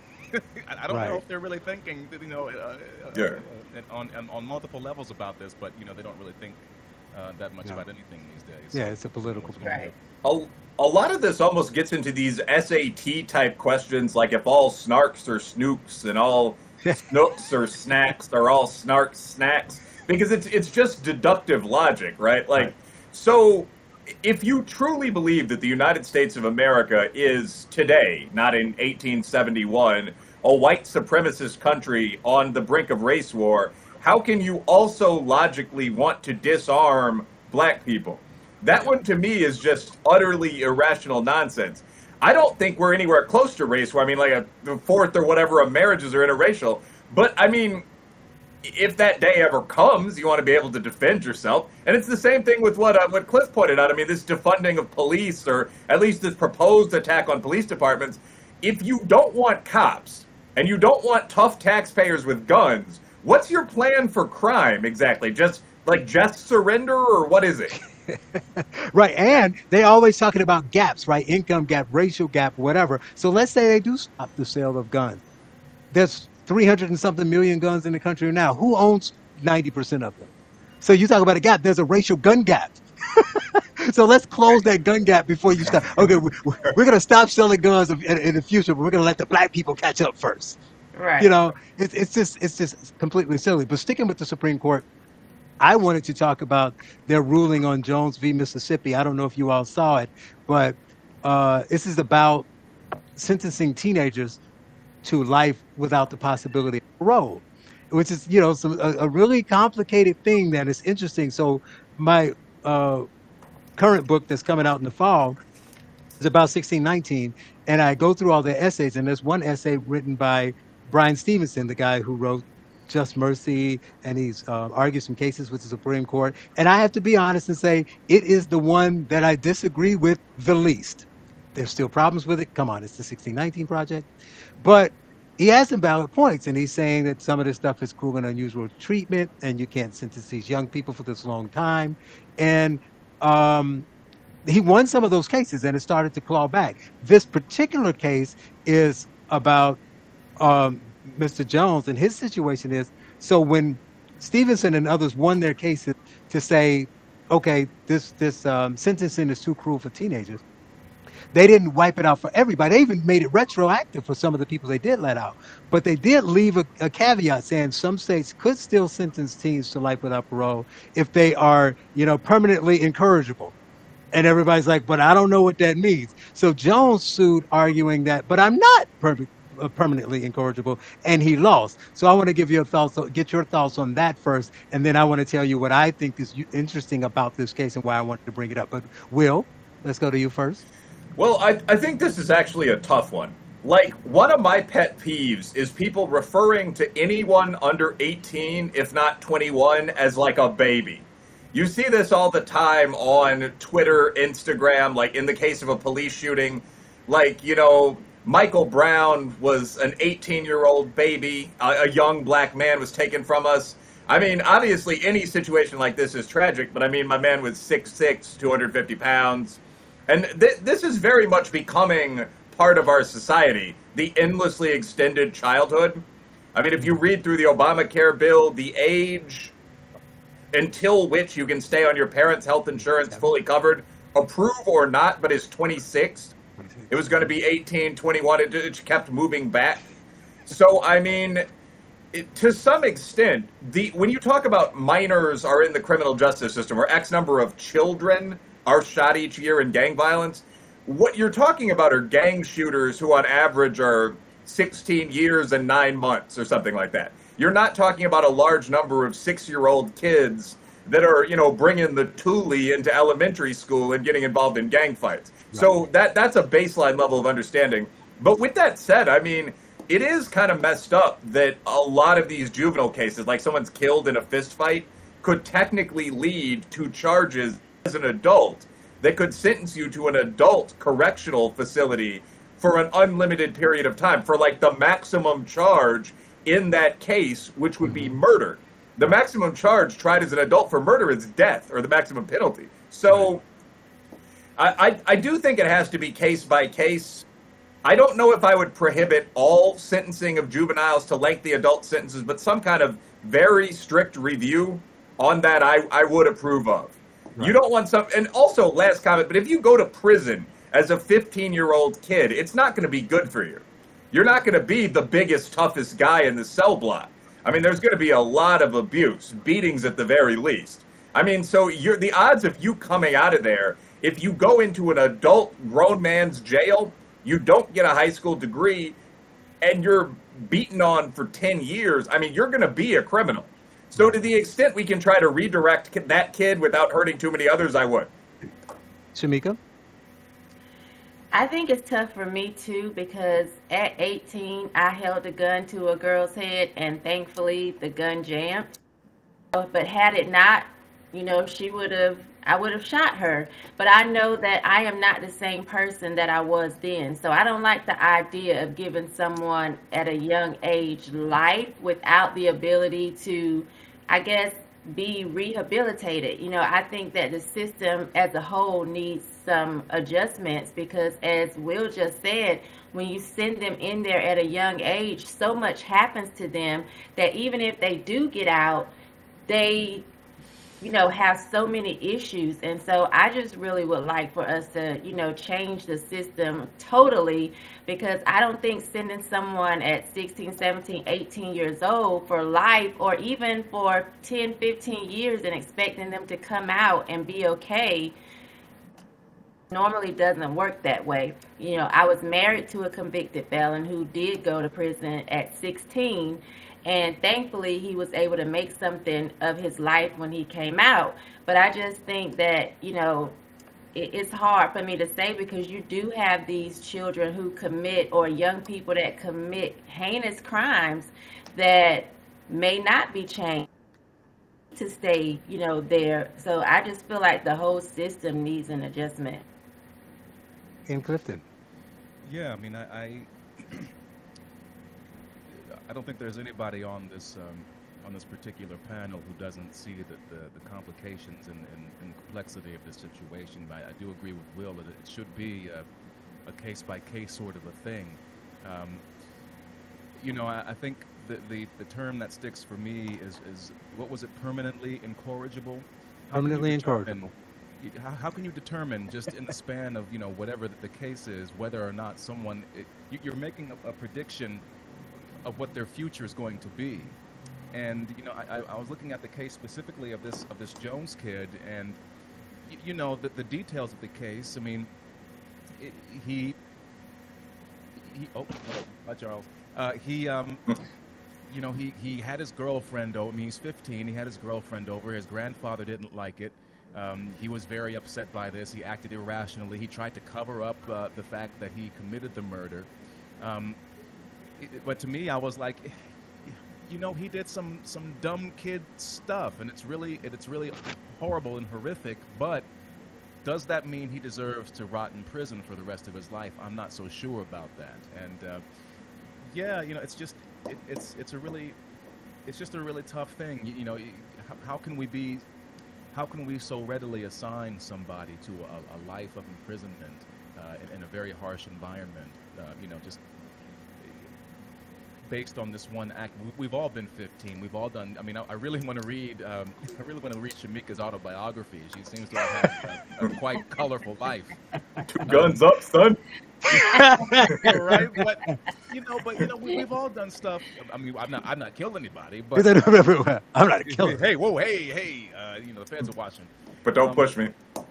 I don't right. know if they're really thinking, you know, uh, yeah. uh, on, on on multiple levels about this, but you know, they don't really think uh, that much no. about anything these days. Yeah, so, it's a political point. Right. A, a lot of this almost gets into these S A T type questions, like if all snarks are snooks and all snooks or snacks are all snarks snacks, because it's it's just deductive logic, right? Like, right. So if you truly believe that the United States of America is today, not in eighteen seventy-one, a white supremacist country on the brink of race war, how can you also logically want to disarm black people? That one to me is just utterly irrational nonsense. I don't think we're anywhere close to race war. I mean, like a, a fourth or whatever of marriages are interracial. But, I mean, if that day ever comes, you want to be able to defend yourself. And it's the same thing with what uh, what Cliff pointed out. I mean, this defunding of police, or at least this proposed attack on police departments. If you don't want cops and you don't want tough taxpayers with guns, what's your plan for crime exactly? Just, like, just surrender, or what is it? Right, and they always talking about gaps, right? Income gap, racial gap, whatever. So let's say they do stop the sale of guns. There's three hundred and something million guns in the country now. Who owns ninety percent of them? So you talk about a gap. There's a racial gun gap. So let's close that gun gap before you stop. Okay, we're, we're going to stop selling guns in, in the future, but we're going to let the black people catch up first. Right. You know, it's it's just it's just completely silly. But sticking with the Supreme Court, I wanted to talk about their ruling on Jones v. Mississippi. I don't know if you all saw it, but uh, this is about sentencing teenagers to life without the possibility of parole, which is, you know, some, a, a really complicated thing that is interesting. So my uh, current book that's coming out in the fall is about sixteen nineteen, and I go through all the essays, and there's one essay written by Brian Stevenson, the guy who wrote Just Mercy, and he's uh, argued some cases with the Supreme Court. And I have to be honest and say, it is the one that I disagree with the least. There's still problems with it. Come on, it's the sixteen nineteen Project. But he has some valid points, and he's saying that some of this stuff is cruel and unusual treatment, and you can't sentence these young people for this long time. And um, he won some of those cases, and it started to claw back. This particular case is about um, Mister Jones, and his situation is, so when Stevenson and others won their cases to say, okay, this this um, sentencing is too cruel for teenagers, they didn't wipe it out for everybody. They even made it retroactive for some of the people they did let out. But they did leave a, a caveat saying some states could still sentence teens to life without parole if they are, you know, permanently incorrigible. And everybody's like, but I don't know what that means. So Jones sued, arguing that, but I'm not perfect. Uh, permanently incorrigible, and he lost. So I want to give your thoughts, get your thoughts on that first, and then I want to tell you what I think is interesting about this case and why I wanted to bring it up. But Will, let's go to you first. Well, I, I think this is actually a tough one. Like, one of my pet peeves is people referring to anyone under eighteen, if not twenty-one, as like a baby. You see this all the time on Twitter, Instagram, like in the case of a police shooting, like, you know, Michael Brown was an eighteen-year-old baby. A, a young black man was taken from us. I mean, obviously, any situation like this is tragic, but I mean, my man was six foot six, two hundred fifty pounds. And th- this is very much becoming part of our society, the endlessly extended childhood. I mean, if you read through the Obamacare bill, the age until which you can stay on your parents' health insurance fully covered, approve or not, but is twenty-six. It was going to be eighteen, twenty-one. It, it kept moving back. So, I mean, it, to some extent, the when you talk about minors are in the criminal justice system, or X number of children are shot each year in gang violence, what you're talking about are gang shooters who on average are sixteen years and nine months or something like that. You're not talking about a large number of six-year-old kids that are, you know, bringing the Thule into elementary school and getting involved in gang fights. Right. So that that's a baseline level of understanding. But with that said, I mean, it is kind of messed up that a lot of these juvenile cases, like someone's killed in a fist fight, could technically lead to charges as an adult that could sentence you to an adult correctional facility for an unlimited period of time for like the maximum charge in that case, which would be murder. The maximum charge tried as an adult for murder is death, or the maximum penalty. So I, I, I do think it has to be case by case. I don't know if I would prohibit all sentencing of juveniles to lengthy adult sentences, but some kind of very strict review on that I, I would approve of. Right. You don't want some, and also last comment, but if you go to prison as a fifteen-year-old kid, it's not going to be good for you. You're not going to be the biggest, toughest guy in the cell block. I mean, there's going to be a lot of abuse, beatings at the very least. I mean, so you're, the odds of you coming out of there, if you go into an adult grown man's jail, you don't get a high school degree, and you're beaten on for ten years, I mean, you're going to be a criminal. So to the extent we can try to redirect that kid without hurting too many others, I would. Shemeka? I think it's tough for me too, because at eighteen, I held a gun to a girl's head and thankfully the gun jammed. But had it not, you know, she would have, I would have shot her. But I know that I am not the same person that I was then. So I don't like the idea of giving someone at a young age life without the ability to, I guess, be rehabilitated. You know, I think that the system as a whole needs some adjustments, because as Will just said, when you send them in there at a young age, so much happens to them that even if they do get out, they, you know, have so many issues. And so I just really would like for us to, you know, change the system totally, because I don't think sending someone at sixteen, seventeen, eighteen years old for life, or even for ten, fifteen years, and expecting them to come out and be okay, normally doesn't work that way. You know, I was married to a convicted felon who did go to prison at sixteen, and thankfully he was able to make something of his life when he came out. But I just think that, you know, it, it's hard for me to say, because you do have these children who commit, or young people that commit heinous crimes that may not be changed to stay, you know, there. So I just feel like the whole system needs an adjustment. In Clifton. Yeah, I mean, I, I, I don't think there's anybody on this um, on this particular panel who doesn't see the, the, the complications and, and, and complexity of this situation. But I do agree with Will that it should be a, a case-by-case sort of a thing. Um, you know, I, I think the, the, the term that sticks for me is, is, what was it, permanently incorrigible? How Permanently incorrigible. How, how can you determine, just in the span of, you know, whatever the case is, whether or not someone, it, you're making a, a prediction of what their future is going to be. And, you know, I, I was looking at the case specifically of this of this Jones kid, and, you, you know, the, the details of the case. I mean, it, he, he, oh, hi, Charles. Uh, he, um, you know, he, he had his girlfriend over. I mean, he's fifteen. He had his girlfriend over. His grandfather didn't like it. Um, he was very upset by this. He acted irrationally. He tried to cover up uh, the fact that he committed the murder. Um, it, but to me, I was like, you know, he did some some dumb kid stuff, and it's really it's really horrible and horrific. But does that mean he deserves to rot in prison for the rest of his life? I'm not so sure about that. And uh, yeah, you know, it's just it, it's it's a really it's just a really tough thing. You, you know, y- how, how can we be, how can we so readily assign somebody to a, a life of imprisonment uh, in, in a very harsh environment? Uh, you know, just based on this one act. We- We've all been fifteen. We've all done. I mean, I, I really want to read. Um, I really want to read Shemeka's autobiography. She seems to have had a, a quite colorful life. Two Um, guns up, son. right? But you know, but you know, we, we've all done stuff. I mean, I'm not. I'm not killed anybody, but uh, I'm not a killer. hey, whoa, hey, hey, uh, you know, the feds are watching. But don't Um, push me.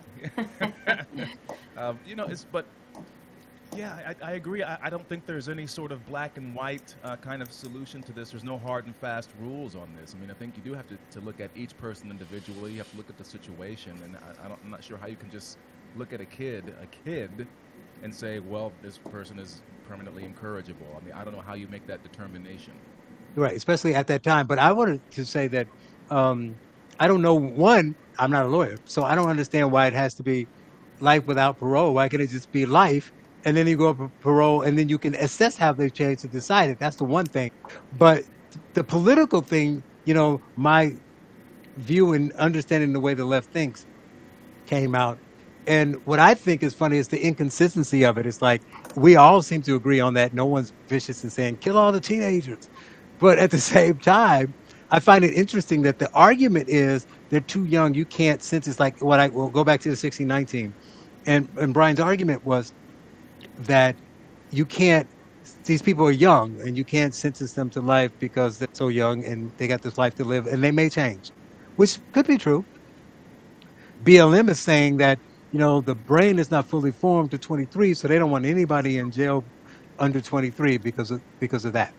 um, you know, it's but yeah, I, I agree. I, I don't think there's any sort of black and white uh, kind of solution to this. There's no hard and fast rules on this. I mean, I think you do have to, to look at each person individually. You have to look at the situation, and I, I don't, I'm not sure how you can just look at a kid, a kid, and say, well, this person is permanently incorrigible. I mean, I don't know how you make that determination. Right, especially at that time. But I wanted to say that um, I don't know. One, I'm not a lawyer, so I don't understand why it has to be life without parole. Why can't it just be life? And then you go up for parole, and then you can assess how they've changed to decide it. That's the one thing. But the political thing, you know, my view and understanding the way the left thinks came out. And what I think is funny is the inconsistency of it. It's like we all seem to agree on that. No one's vicious in saying kill all the teenagers. But at the same time, I find it interesting that the argument is they're too young. You can't sentence like what I will go back to the sixteen nineteen. And and Brian's argument was that you can't, these people are young and you can't sentence them to life because they're so young and they got this life to live and they may change, which could be true. B L M is saying that, you know, the brain is not fully formed to twenty-three, so they don't want anybody in jail under twenty-three because of because of that.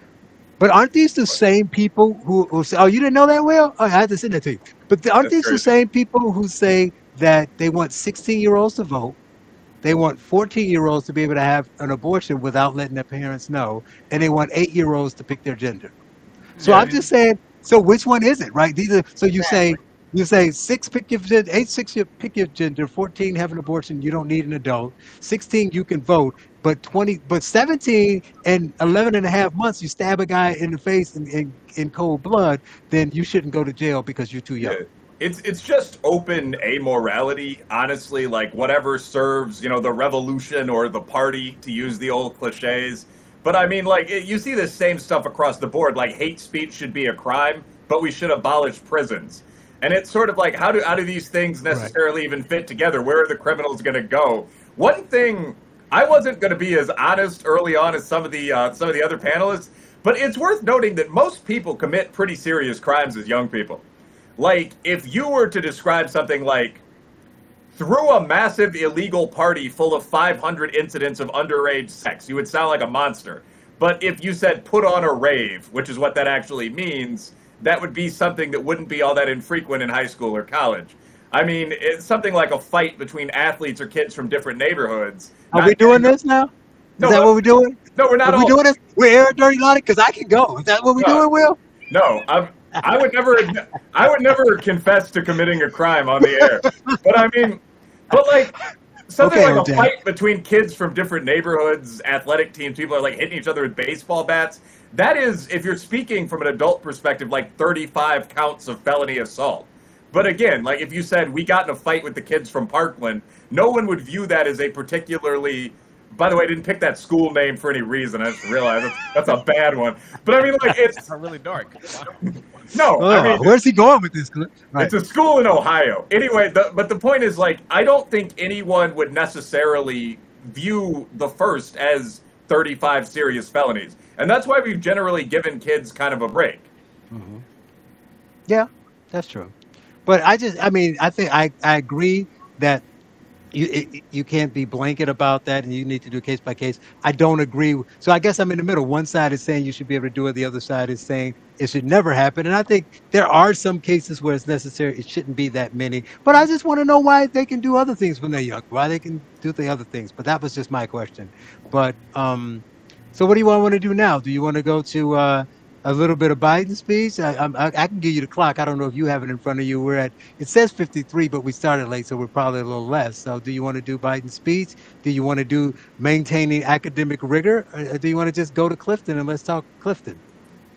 But aren't these the same people who, who say, oh, you didn't know that, Will? Oh, I had to send that to you. But the, aren't That's these the crazy. same people who say that they want sixteen-year-olds to vote, they want fourteen-year-olds to be able to have an abortion without letting their parents know, and they want eight-year-olds to pick their gender? So Yeah. I'm just saying, so which one is it, right? These are so you say Exactly. you say six pick your gender, eight six you pick your gender, fourteen have an abortion, you don't need an adult, sixteen you can vote, but twenty but seventeen and eleven and a half months you stab a guy in the face in, in, in cold blood, then you shouldn't go to jail because you're too young. Yeah. It's it's just open amorality, honestly, like whatever serves, you know, the revolution or the party, to use the old cliches. But I mean, like, you see the same stuff across the board, like hate speech should be a crime, but we should abolish prisons. And it's sort of like, how do how do these things necessarily even fit together? Where are the criminals going to go? One thing, I wasn't going to be as honest early on as some of the uh, some of the other panelists, but it's worth noting that most people commit pretty serious crimes as young people. Like, if you were to describe something like, threw a massive illegal party full of five hundred incidents of underage sex, you would sound like a monster. But if you said put on a rave, which is what that actually means, that would be something that wouldn't be all that infrequent in high school or college. I mean, it's something like a fight between athletes or kids from different neighborhoods. Are Not we doing getting- this now? Is No, that uh, what we're doing? No, we're not Are we all. doing this? We're air dirty Lonnie? Because I can go. Is that what we're No. doing, Will? No, I'm, I would never. I would never confess to committing a crime on the air. But I mean, but like something Okay, like a Odette. fight between kids from different neighborhoods, athletic teams, people are like hitting each other with baseball bats. That is, if you're speaking from an adult perspective, like thirty-five counts of felony assault. But again, like if you said we got in a fight with the kids from Parkland, no one would view that as a particularly. By the way, I didn't pick that school name for any reason. I just realized that's, that's a bad one. But I mean, like, it's It's really dark. Wow. no. Oh, I mean, where's he going with this? Right. it's a school in Ohio. Anyway, the, but the point is, like, I don't think anyone would necessarily view the first as thirty-five serious felonies, and that's why we've generally given kids kind of a break. Mhm. Yeah, that's true. But I just, I mean, I think I, I agree that you it, you can't be blanket about that, and you need to do case by case. I don't agree. So I guess I'm in the middle. One side is saying you should be able to do it. The other side is saying it should never happen. And I think there are some cases where it's necessary. It shouldn't be that many. But I just want to know why they can do other things when they're young. Why they can do the other things. But that was just my question. But um, so what do you want to do now? Do you want to go to uh, a little bit of Biden's speech? I, I'm- I, I can give you the clock. I don't know if you have it in front of you. We're at, it says fifty-three, but we started late, so we're probably a little less. So do you want to do Biden's speech? Do you want to do maintaining academic rigor? Or do you want to just go to Clifton and let's talk Clifton?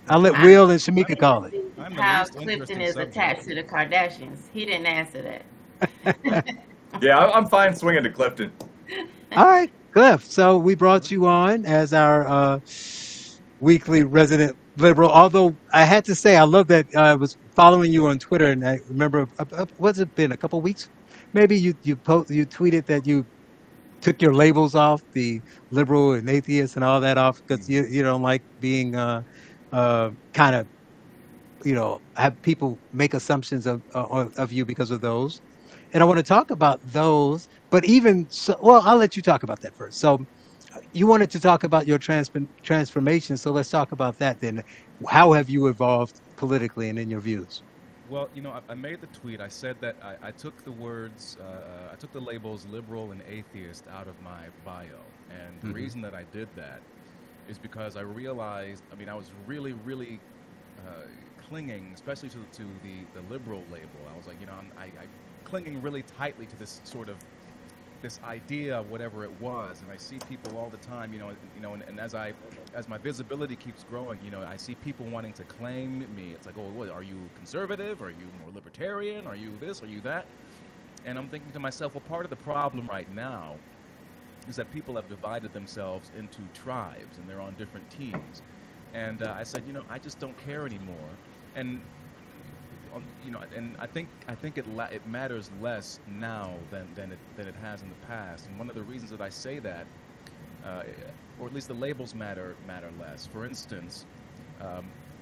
I'll let I'm Will and Shemeka call it. I'm the how least Clifton interesting is subject. attached to the Kardashians. He didn't answer that. Yeah, I- I'm fine swinging to Clifton. All right, Cliff. So we brought you on as our uh, weekly resident liberal. Although I had to say, I love that uh, I was following you on Twitter, and I remember, uh, uh, what's it been? A couple weeks, maybe you you post you tweeted that you took your labels off, the liberal and atheist and all that off, because you you don't like being uh, uh, kind of, you know, have people make assumptions of uh, of you because of those. And I want to talk about those, but even so, well, I'll let you talk about that first. So you wanted to talk about your trans- transformation, so let's talk about that then. How have you evolved politically and in your views? Well, you know, I, I made the tweet. I said that I, I took the words, uh, I took the labels liberal and atheist out of my bio. And the Mhm. reason that I did that is because I realized, I mean, I was really, really uh, clinging, especially to, to the, the liberal label. I was like, you know, I'm I, I clinging really tightly to this sort of this idea of whatever it was, and I see people all the time, you know, you know, and, and as I, as my visibility keeps growing, you know, I see people wanting to claim me. It's like, oh, what, are you conservative? Are you more libertarian? Are you this? Are you that? And I'm thinking to myself, well, part of the problem right now is that people have divided themselves into tribes, and they're on different teams. And uh, I said, you know, I just don't care anymore. And um, you know, and I think I think it la- it matters less now than than it than it has in the past. And one of the reasons that I say that, uh, or at least the labels matter matter less. For instance, um,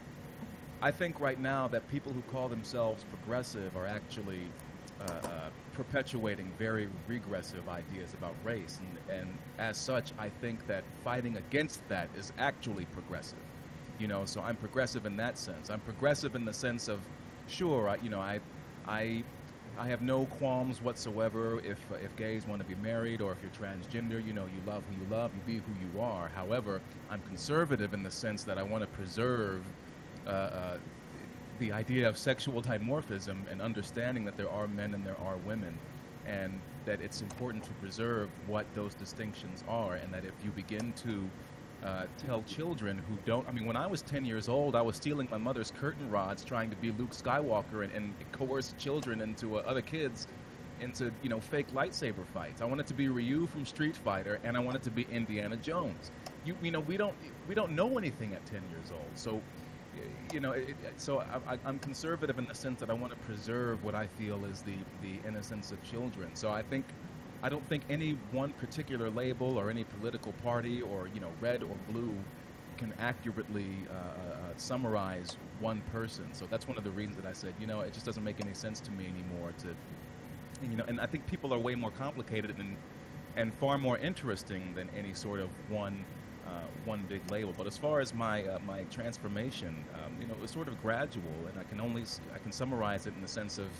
I think right now that people who call themselves progressive are actually uh, uh, perpetuating very regressive ideas about race, and, and as such, I think that fighting against that is actually progressive. You know, so I'm progressive in that sense. I'm progressive in the sense of, sure, I, you know, I, I, I have no qualms whatsoever if uh, if gays want to be married, or if you're transgender, you know, you love who you love, you be who you are. However, I'm conservative in the sense that I want to preserve uh, uh, the idea of sexual dimorphism and understanding that there are men and there are women, and that it's important to preserve what those distinctions are, and that if you begin to uh, tell children who don't, I mean, when I was ten years old, I was stealing my mother's curtain rods trying to be Luke Skywalker and, and coerce children into uh, other kids into, you know, fake lightsaber fights. I wanted to be Ryu from Street Fighter, and I wanted to be Indiana Jones. You, you know, we don't we don't know anything at ten years old, so you know, it, so I, I, I'm conservative in the sense that I want to preserve what I feel is the, the innocence of children. So I think, I don't think any one particular label or any political party or, you know, red or blue can accurately uh, uh, summarize one person. So that's one of the reasons that I said, you know, it just doesn't make any sense to me anymore to, you know, and I think people are way more complicated and, and far more interesting than any sort of one Uh, one big label. But as far as my uh, my transformation, um, you know, it was sort of gradual, and I can only I can summarize it in the sense of,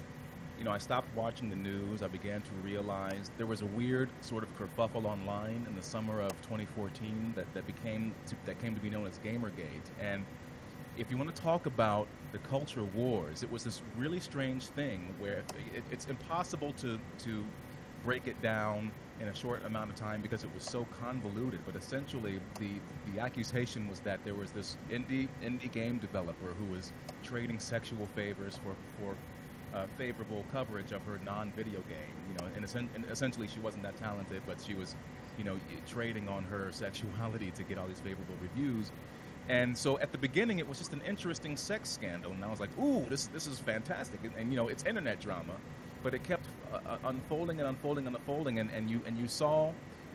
you know, I stopped watching the news. I began to realize there was a weird sort of kerfuffle online in the summer of twenty fourteen that that became to, that came to be known as Gamergate. And if you want to talk about the culture wars, it was this really strange thing where it, it's impossible to to break it down in a short amount of time because it was so convoluted. But essentially, the the accusation was that there was this indie indie game developer who was trading sexual favors for for uh, favorable coverage of her non-video game. You know, and, essen- and essentially, she wasn't that talented, but she was, you know, trading on her sexuality to get all these favorable reviews. And so at the beginning, it was just an interesting sex scandal, and I was like, ooh, this this is fantastic, and, and you know, it's internet drama. But it kept uh, unfolding and unfolding and unfolding, and, and you and you saw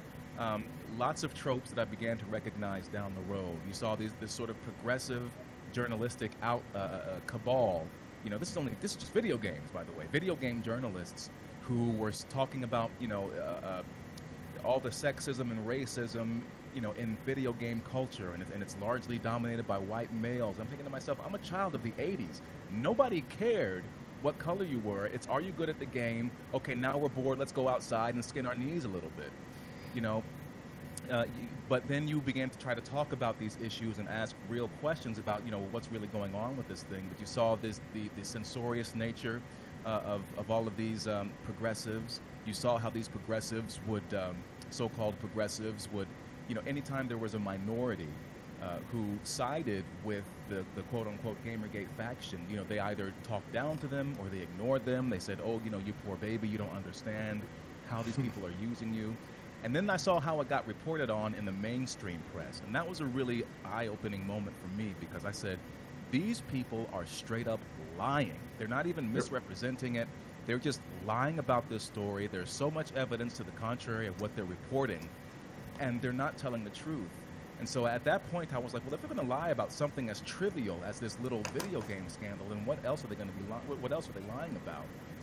um, lots of tropes that I began to recognize down the road. You saw these, this sort of progressive journalistic out uh, uh, cabal. You know, this is only this is just video games, by the way. Video game journalists who were talking about, you know, uh, uh, all the sexism and racism, you know, in video game culture, and, it, and it's largely dominated by white males. I'm thinking to myself, I'm a child of the eighties. Nobody cared what color you were. It's, are you good at the game? Okay, now we're bored. Let's go outside and skin our knees a little bit, you know. Uh, but then you began to try to talk about these issues and ask real questions about, you know, what's really going on with this thing. But you saw this the, the censorious nature uh, of, of all of these um, progressives. You saw how these progressives would, um, so-called progressives would, you know, anytime there was a minority uh, who sided with the, the quote-unquote Gamergate faction. You know, they either talked down to them or they ignored them. They said, oh, you know, you poor baby, you don't understand how these people are using you. And then I saw how it got reported on in the mainstream press. And that was a really eye-opening moment for me, because I said, these people are straight up lying. They're not even misrepresenting it. They're just lying about this story. There's so much evidence to the contrary of what they're reporting, and they're not telling the truth. And so at that point, I was like, well, if they're going to lie about something as trivial as this little video game scandal, then what else are they going to be li- what else are they lying about?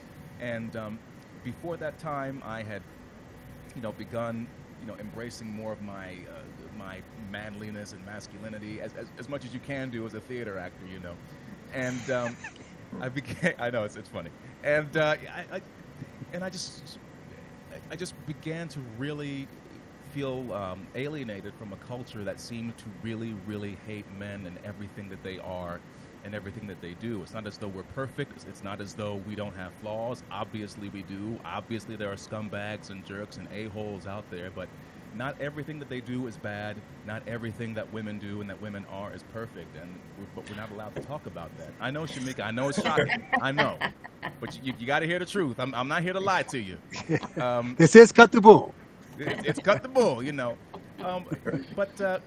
And um, before that time, I had, you know, begun, you know, embracing more of my uh, my manliness and masculinity, as, as as much as you can do as a theater actor, you know. And um, I began. I know it's it's funny. And uh, I, I and I just I just began to really feel um, alienated from a culture that seemed to really, really hate men and everything that they are and everything that they do. It's not as though we're perfect. It's not as though we don't have flaws. Obviously we do. Obviously there are scumbags and jerks and a-holes out there, but not everything that they do is bad. Not everything that women do and that women are is perfect, and we're, but we're not allowed to talk about that. I know, Shemeka, I know it's shocking. I know. But you, you got to hear the truth. I'm, I'm not here to lie to you. Um, This is Cut the Bull. It, it's cut the bull, you know. Um, but uh,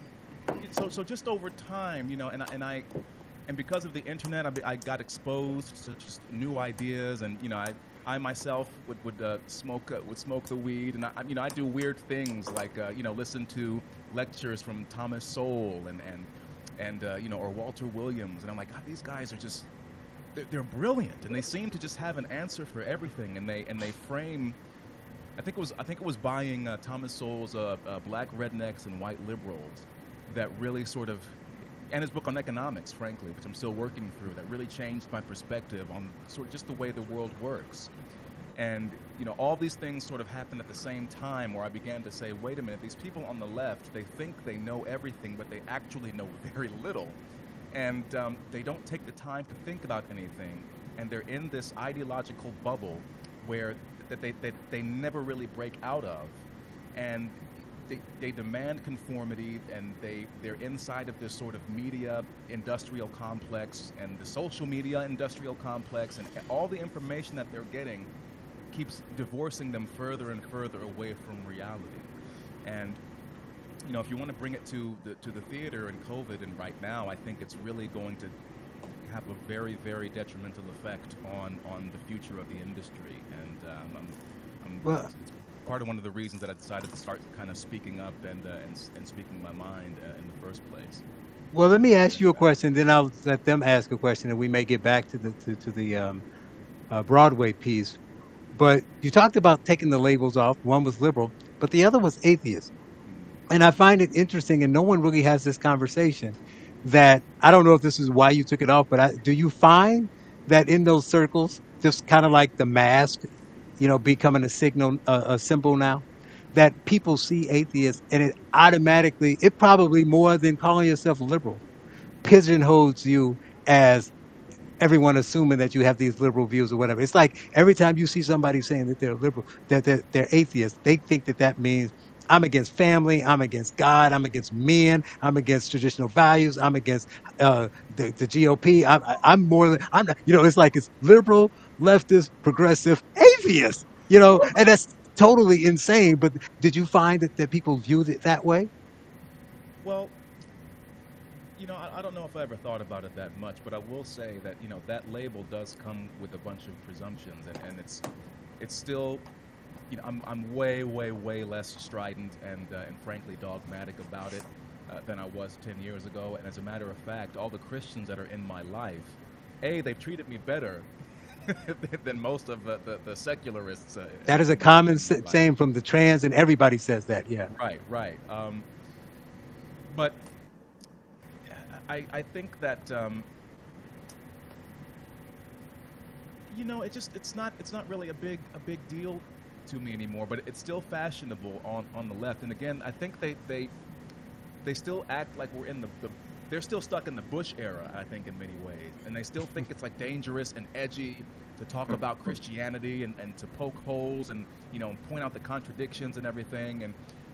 so so just over time, you know, and I, and I and because of the internet, I, I got exposed to just new ideas, and you know, I I myself would would uh, smoke uh, would smoke the weed, and I you know I do weird things like uh, you know listen to lectures from Thomas Sowell and and and uh, you know or Walter Williams, and I'm like, God, these guys are just they're, they're brilliant, and they seem to just have an answer for everything, and they and they frame. I think it was I think it was buying uh, Thomas Sowell's uh, uh, Black Rednecks and White Liberals that really sort of, and his book on economics, frankly, which I'm still working through, that really changed my perspective on sort of just the way the world works. And you know, all these things sort of happened at the same time, where I began to say, wait a minute, these people on the left, they think they know everything, but they actually know very little, and um, they don't take the time to think about anything, and they're in this ideological bubble where that they, that they never really break out of, and they, they demand conformity, and they, they're inside of this sort of media industrial complex and the social media industrial complex, and all the information that they're getting keeps divorcing them further and further away from reality. And you know, if you want to bring it to the, to the theater and COVID and right now, I think it's really going to have a very, very detrimental effect on, on the future of the industry. And um, I'm, I'm Well, it's part of one of the reasons that I decided to start kind of speaking up and uh, and, and speaking my mind uh, in the first place. well, let me ask you a question, then I'll let them ask a question, and we may get back to the to, to the um, uh, Broadway piece. But you talked about taking the labels off. One was liberal, but the other was atheist. And I find it interesting, and no one really has this conversation, that I don't know if this is why you took it off, but I, do you find that in those circles, just kind of like the mask, you know, becoming a signal, uh, a symbol now, that people see atheists and it automatically, it probably more than calling yourself liberal, pigeonholes you as everyone assuming that you have these liberal views or whatever. It's like every time you see somebody saying that they're liberal, that they're, they're atheists, they think that that means I'm against family, I'm against God, I'm against men, I'm against traditional values, I'm against uh, the, the G O P. I'm, I'm more than, I'm not, you know, it's like it's liberal, leftist, progressive, atheist, you know, and that's totally insane. But did you find that, that people viewed it that way? Well, you know, I, I don't know if I ever thought about it that much, but I will say that, you know, that label does come with a bunch of presumptions, and, and it's it's still, you know, I'm, I'm way, way, way less strident and, uh, and frankly dogmatic about it uh, than I was ten years ago. And as a matter of fact, all the Christians that are in my life, A, they've treated me better than most of the, the, the secularists. Uh, That is a common saying from the trans, and everybody says that, yeah. Right, right. Um, but I, I think that, um, you know, it just, it's not, it's not really a big, a big deal to me anymore, but it's still fashionable on, on the left. And again, I think they, they, they still act like we're in the, the, they're still stuck in the Bush era, I think, in many ways. And they still think it's like dangerous and edgy to talk about Christianity and, and to poke holes and, you know, point out the contradictions and everything. And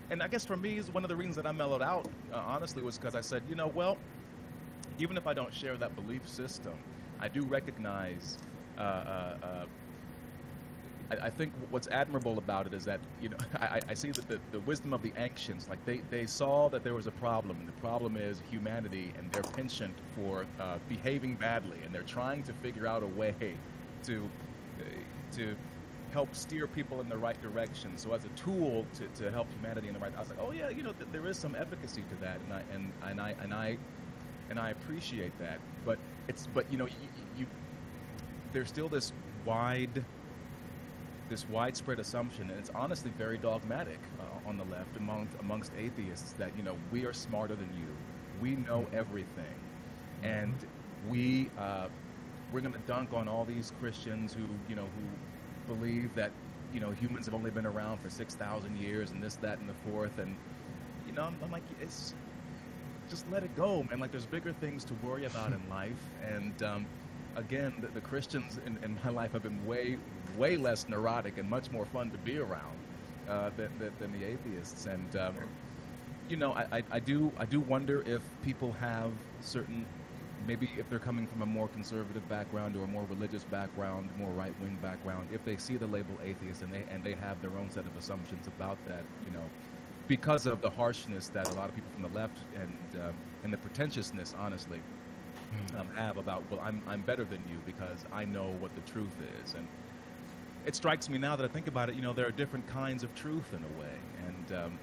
and I guess for me, is one of the reasons that I mellowed out, uh, honestly, was because I said, you know, well, even if I don't share that belief system, I do recognize. Uh, uh, uh, I, I think what's admirable about it is that, you know, I, I see that the, the wisdom of the ancients, like they, they saw that there was a problem, and the problem is humanity, and their penchant for uh, behaving badly, and they're trying to figure out a way to uh, to help steer people in the right direction. So as a tool to, to help humanity in the right, I was like, oh yeah, you know, th- there is some efficacy to that, and I and, and I and I and I appreciate that. But it's but you know, you, you there's still this wide this widespread assumption, and it's honestly very dogmatic uh, on the left among amongst atheists, that, you know, we are smarter than you, we know everything, and we uh, we're going to dunk on all these Christians who, you know, who believe that, you know, humans have only been around for six thousand years and this, that, and the fourth, and, you know, I'm, I'm like, it's just let it go, man. Like, there's bigger things to worry about in life, and um, again, the, the Christians in, in my life have been way, way less neurotic and much more fun to be around uh, than, than, than the atheists. And um, you know, I, I, I do I do wonder if people have certain, maybe if they're coming from a more conservative background or a more religious background, more right-wing background, if they see the label atheist and they and they have their own set of assumptions about that, you know, because of the harshness that a lot of people from the left and um, and the pretentiousness, honestly, um, have about, well, I'm I'm better than you because I know what the truth is. And it strikes me now that I think about it, you know, there are different kinds of truth in a way, and um,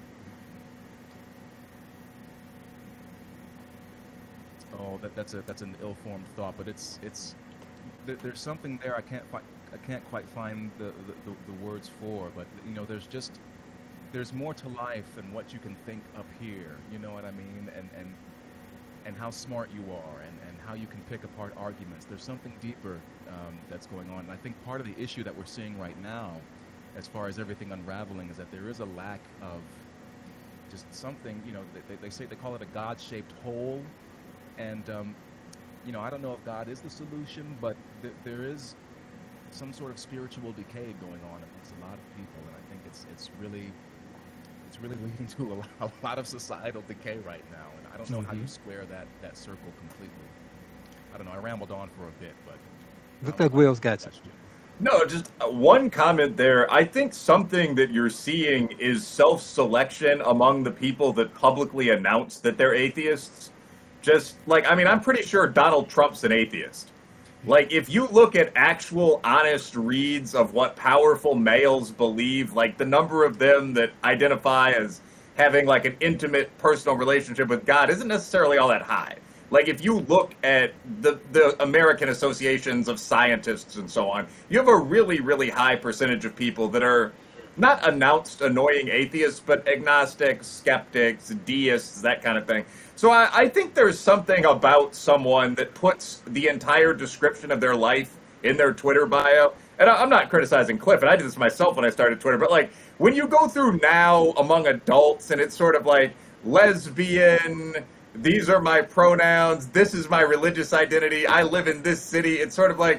oh, that, that's a that's an ill-formed thought, but it's it's there, there's something there I can't fi- I can't quite find the, the, the, the words for, but you know, there's just there's more to life than what you can think up here. You know what I mean? And and and how smart you are, and, and how you can pick apart arguments. There's something deeper um, that's going on. And I think part of the issue that we're seeing right now, as far as everything unraveling, is that there is a lack of just something, you know, they, they say, they call it a God-shaped hole. And, um, you know, I don't know if God is the solution, but th- there is some sort of spiritual decay going on amongst a lot of people. And I think it's it's really, it's really leading to a lot, a lot of societal decay right now. And I don't know mm-hmm. how you square that, that circle completely. I don't know. I rambled on for a bit, but look like Will's got you. No, just one comment there. I think something that you're seeing is self-selection among the people that publicly announce that they're atheists. Just like, I mean, I'm pretty sure Donald Trump's an atheist. Like, if you look at actual honest reads of what powerful males believe, like the number of them that identify as having like an intimate personal relationship with God isn't necessarily all that high. Like, if you look at the, the American associations of scientists and so on, you have a really, really high percentage of people that are not announced annoying atheists, but agnostics, skeptics, deists, that kind of thing. So I, I think there's something about someone that puts the entire description of their life in their Twitter bio. And I, I'm not criticizing Cliff, and I did this myself when I started Twitter, but like, when you go through now among adults and it's sort of like lesbian, these are my pronouns, this is my religious identity, I live in this city, it's sort of like,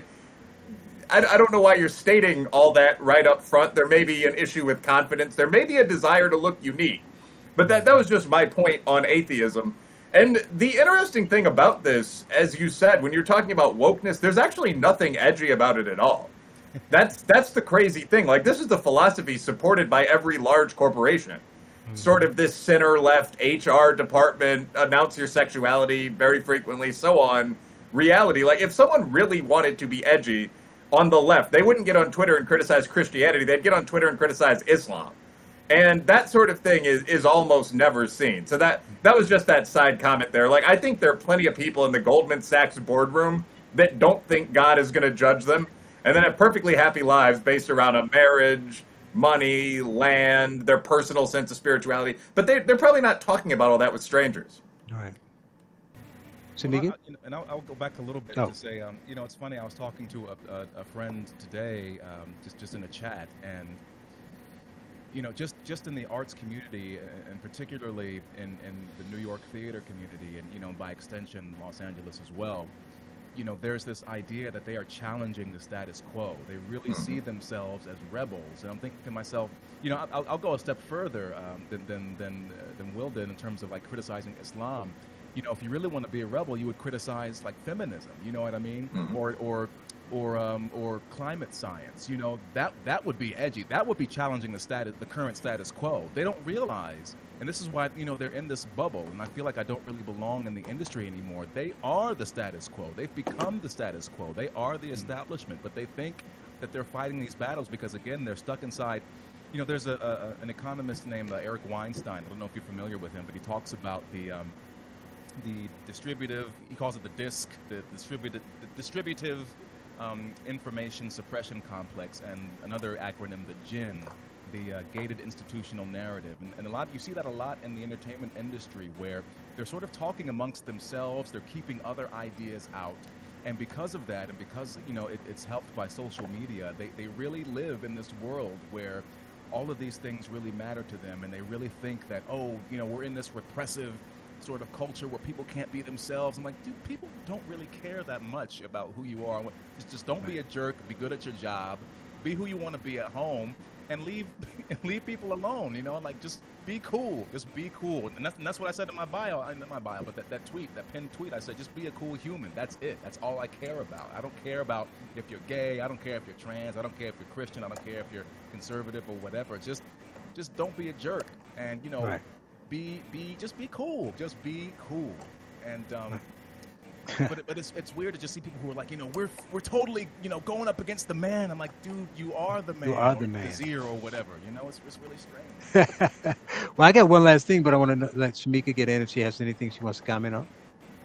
I, I don't know why you're stating all that right up front. There may be an issue with confidence. There may be a desire to look unique. But that, that was just my point on atheism. And the interesting thing about this, as you said, when you're talking about wokeness, there's actually nothing edgy about it at all. That's that's the crazy thing. Like, this is the philosophy supported by every large corporation. Mm-hmm. Sort of this center left H R department, announce your sexuality very frequently, so on. Reality, like, if someone really wanted to be edgy on the left, they wouldn't get on Twitter and criticize Christianity. They'd get on Twitter and criticize Islam. And that sort of thing is, is almost never seen. So that that was just that side comment there. Like, I think there are plenty of people in the Goldman Sachs boardroom that don't think God is going to judge them, and then have perfectly happy lives based around a marriage, money, land, their personal sense of spirituality. But they, they're probably not talking about all that with strangers. All right. Well, I, and I'll, I'll go back a little bit oh. to say, um, you know, it's funny. I was talking to a, a, a friend today, um, just just in a chat, and you know, just just in the arts community, and particularly in, in the New York theater community, and you know, by extension, Los Angeles as well. you know, there's this idea that they are challenging the status quo. They really see themselves as rebels. And I'm thinking to myself, you know, I'll, I'll go a step further um, than, than, than, uh, than Will did in terms of like criticizing Islam. You know, if you really want to be a rebel, you would criticize like feminism, you know what I mean? Mm-hmm. Or, or, or, um, or climate science, you know, that, that would be edgy. That would be challenging the status, the current status quo. They don't realize, and this is why, you know, they're in this bubble, and I feel like I don't really belong in the industry anymore. They are the status quo. They've become the status quo. They are the establishment, but they think that they're fighting these battles because, again, they're stuck inside. You know, there's a, a an economist named uh, Eric Weinstein. I don't know if you're familiar with him, but he talks about the um, the distributive, he calls it the DISC, the distributed, the distributive um, information suppression complex, and another acronym, the GIN, the uh, gated institutional narrative. And, and a lot, you see that a lot in the entertainment industry, where they're sort of talking amongst themselves, they're keeping other ideas out. And because of that, and because, you know, it, it's helped by social media, they, they really live in this world where all of these things really matter to them, and they really think that, oh, you know, we're in this repressive sort of culture where people can't be themselves. I'm like, dude, people don't really care that much about who you are. Just, just don't be a jerk, be good at your job, be who you want to be at home, and leave and leave people alone, you know, like just be cool, just be cool. And that's, and that's what I said in my bio, not my bio, but that, that tweet, that pinned tweet, I said, just be a cool human. That's it. That's all I care about. I don't care about if you're gay. I don't care if you're trans. I don't care if you're Christian. I don't care if you're conservative or whatever. Just, just don't be a jerk. And, you know, right. be, be, just be cool. Just be cool. And, um, but but it's it's weird to just see people who are like, you know, we're we're totally, you know, going up against the man. I'm like, dude, you are the man. You are the man. The Zero or whatever. You know, it's it's really strange. Well, I got one last thing, but I want to let Shemeka get in if she has anything she wants to comment on.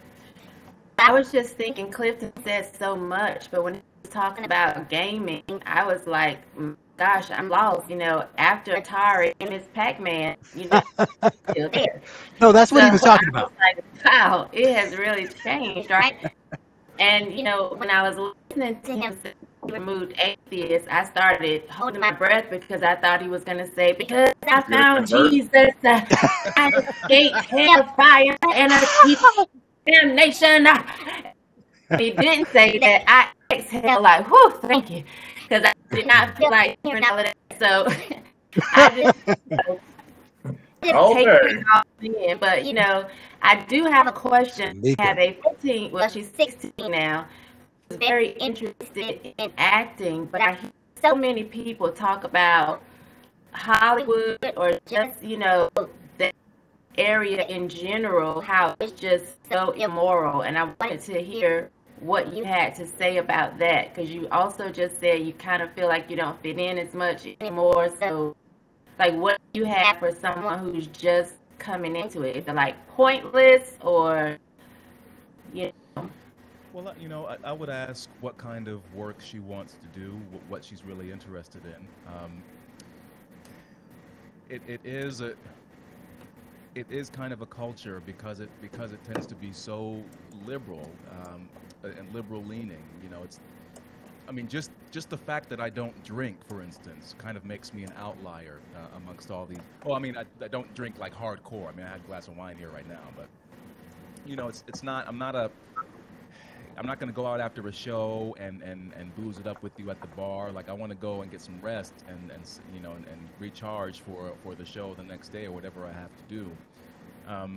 I was just thinking, Clifton said so much, but when he was talking about gaming, I was like, gosh, I'm lost. You know, after Atari and Miss Pac-Man, you know, still there. No, that's what so he was talking about. Was like, wow, it has really changed, right? And you know, when I was listening to him say he removed atheists, I started holding my breath because I thought he was going to say, because I found Jesus, uh, I escaped hellfire and I keep damnation. He didn't say that. I exhaled like, whew, thank you. Because I did not feel like hearing all of that. So I just, you know, didn't okay. take it all in. But, you know, I do have a question. I have a fifteen, well, she's sixteen now, who's very interested in acting. But I hear so many people talk about Hollywood or just, you know, the area in general, how it's just so immoral. And I wanted to hear what you had to say about that, because you also just said you kind of feel like you don't fit in as much anymore. So, like, what do you have for someone who's just coming into it? Is it like pointless, or, you know? Well, you know, I, I would ask what kind of work she wants to do, what, what she's really interested in. Um, it it is a it is kind of a culture because it because it tends to be so liberal. Um, and liberal leaning, you know, it's, I mean, just just the fact that I don't drink, for instance, kind of makes me an outlier uh, amongst all these. Oh, I mean, I, I don't drink like hardcore. I mean, I had a glass of wine here right now, but you know, it's it's not. I'm not a. I'm not going to go out after a show and, and, and booze it up with you at the bar. Like, I want to go and get some rest and, and you know and, and recharge for for the show the next day or whatever I have to do. Um,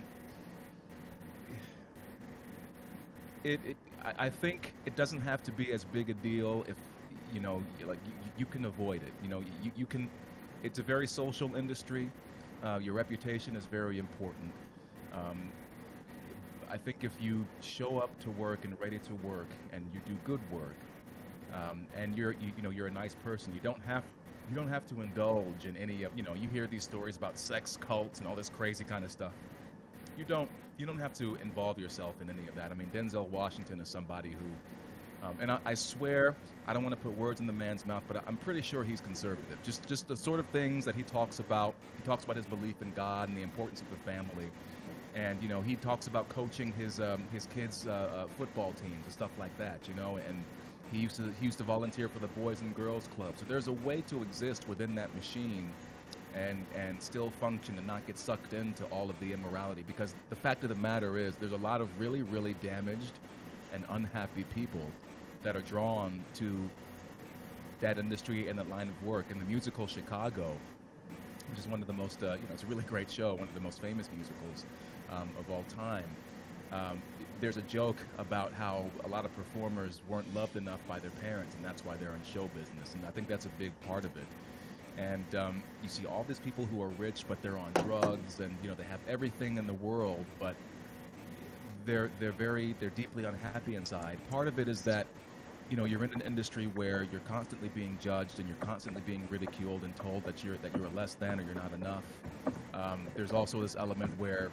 it. it I think it doesn't have to be as big a deal if, you know, like you, you can avoid it. You know, you, you can, it's a very social industry. Uh, your reputation is very important. Um, I think if you show up to work and ready to work and you do good work, um, and you're, you, you know, you're a nice person, you don't have, you don't have to indulge in any of, you know, you hear these stories about sex cults and all this crazy kind of stuff. You don't. You don't have to involve yourself in any of that. I mean, Denzel Washington is somebody who, um, and I, I swear, I don't want to put words in the man's mouth, but I'm pretty sure he's conservative. Just, just the sort of things that he talks about. He talks about his belief in God and the importance of the family, and you know, he talks about coaching his um, his kids' uh, uh, football teams and stuff like that. You know, and he used to he used to volunteer for the Boys and Girls Club. So there's a way to exist within that machine and and still function and not get sucked into all of the immorality, because the fact of the matter is there's a lot of really really damaged and unhappy people that are drawn to that industry and that line of work. In the musical Chicago, which is one of the most, uh, you know, it's a really great show, one of the most famous musicals um, of all time. Um, there's a joke about how a lot of performers weren't loved enough by their parents, and that's why they're in show business. And I think that's a big part of it. And um, you see all these people who are rich, but they're on drugs, and you know they have everything in the world, but they're they're very they're deeply unhappy inside. Part of it is that, you know, you're in an industry where you're constantly being judged and you're constantly being ridiculed and told that you're that you're less than or you're not enough. Um, there's also this element where,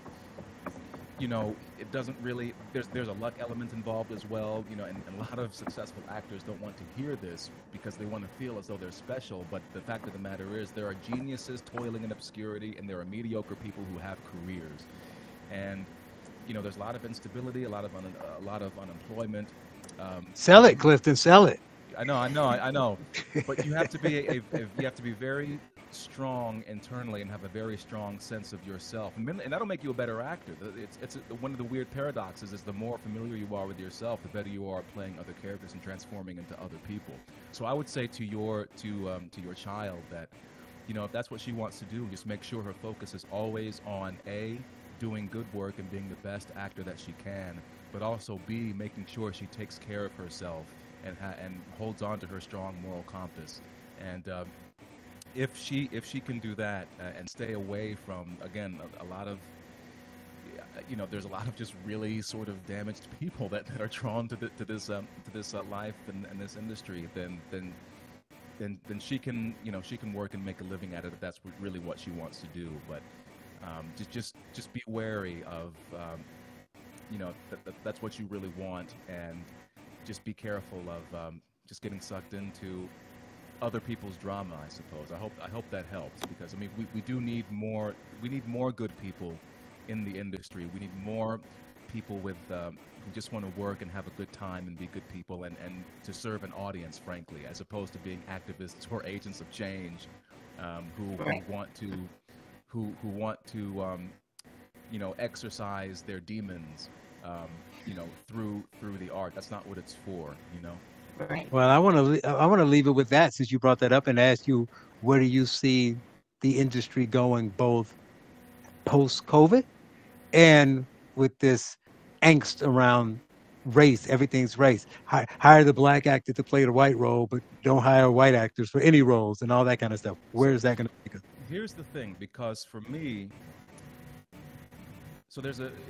you know, it doesn't really, there's there's a luck element involved as well, you know, and, and a lot of successful actors don't want to hear this because they want to feel as though they're special, but the fact of the matter is there are geniuses toiling in obscurity and there are mediocre people who have careers. And, you know, there's a lot of instability, a lot of un, a lot of unemployment. Um, Sell it, Clifton, sell it. I know, I know, I, I know, but you have to be a, a, you have to be very strong internally and have a very strong sense of yourself, and, and that'll make you a better actor. It's it's a, one of the weird paradoxes is the more familiar you are with yourself, the better you are at playing other characters and transforming into other people. So I would say to your to um, to your child that, you know, if that's what she wants to do, just make sure her focus is always on A, doing good work and being the best actor that she can, but also B, making sure she takes care of herself and ha- and holds on to her strong moral compass. And um, if she if she can do that uh, and stay away from, again, a, a lot of, you know, there's a lot of just really sort of damaged people that, that are drawn to the, to this um, to this uh, life and, and this industry, then then then then she can, you know, she can work and make a living at it if that's really what she wants to do. But um, just just just be wary of. Um, you know, that, that, that's what you really want, and just be careful of um, just getting sucked into other people's drama, I suppose. I hope I hope that helps, because I mean we, we do need more we need more good people in the industry. We need more people with um, who just want to work and have a good time and be good people and, and to serve an audience, frankly, as opposed to being activists or agents of change um, who, who want to who who want to um, you know, exercise their demons, um, you know, through through the art. That's not what it's for, you know. Right. Well, I want to I want to leave it with that, since you brought that up, and ask you, where do you see the industry going, both post-COVID and with this angst around race? Everything's race. Hi- Hire the black actor to play the white role, but don't hire white actors for any roles and all that kind of stuff. Where So is that going to take us? here's the thing, because for me, so there's a.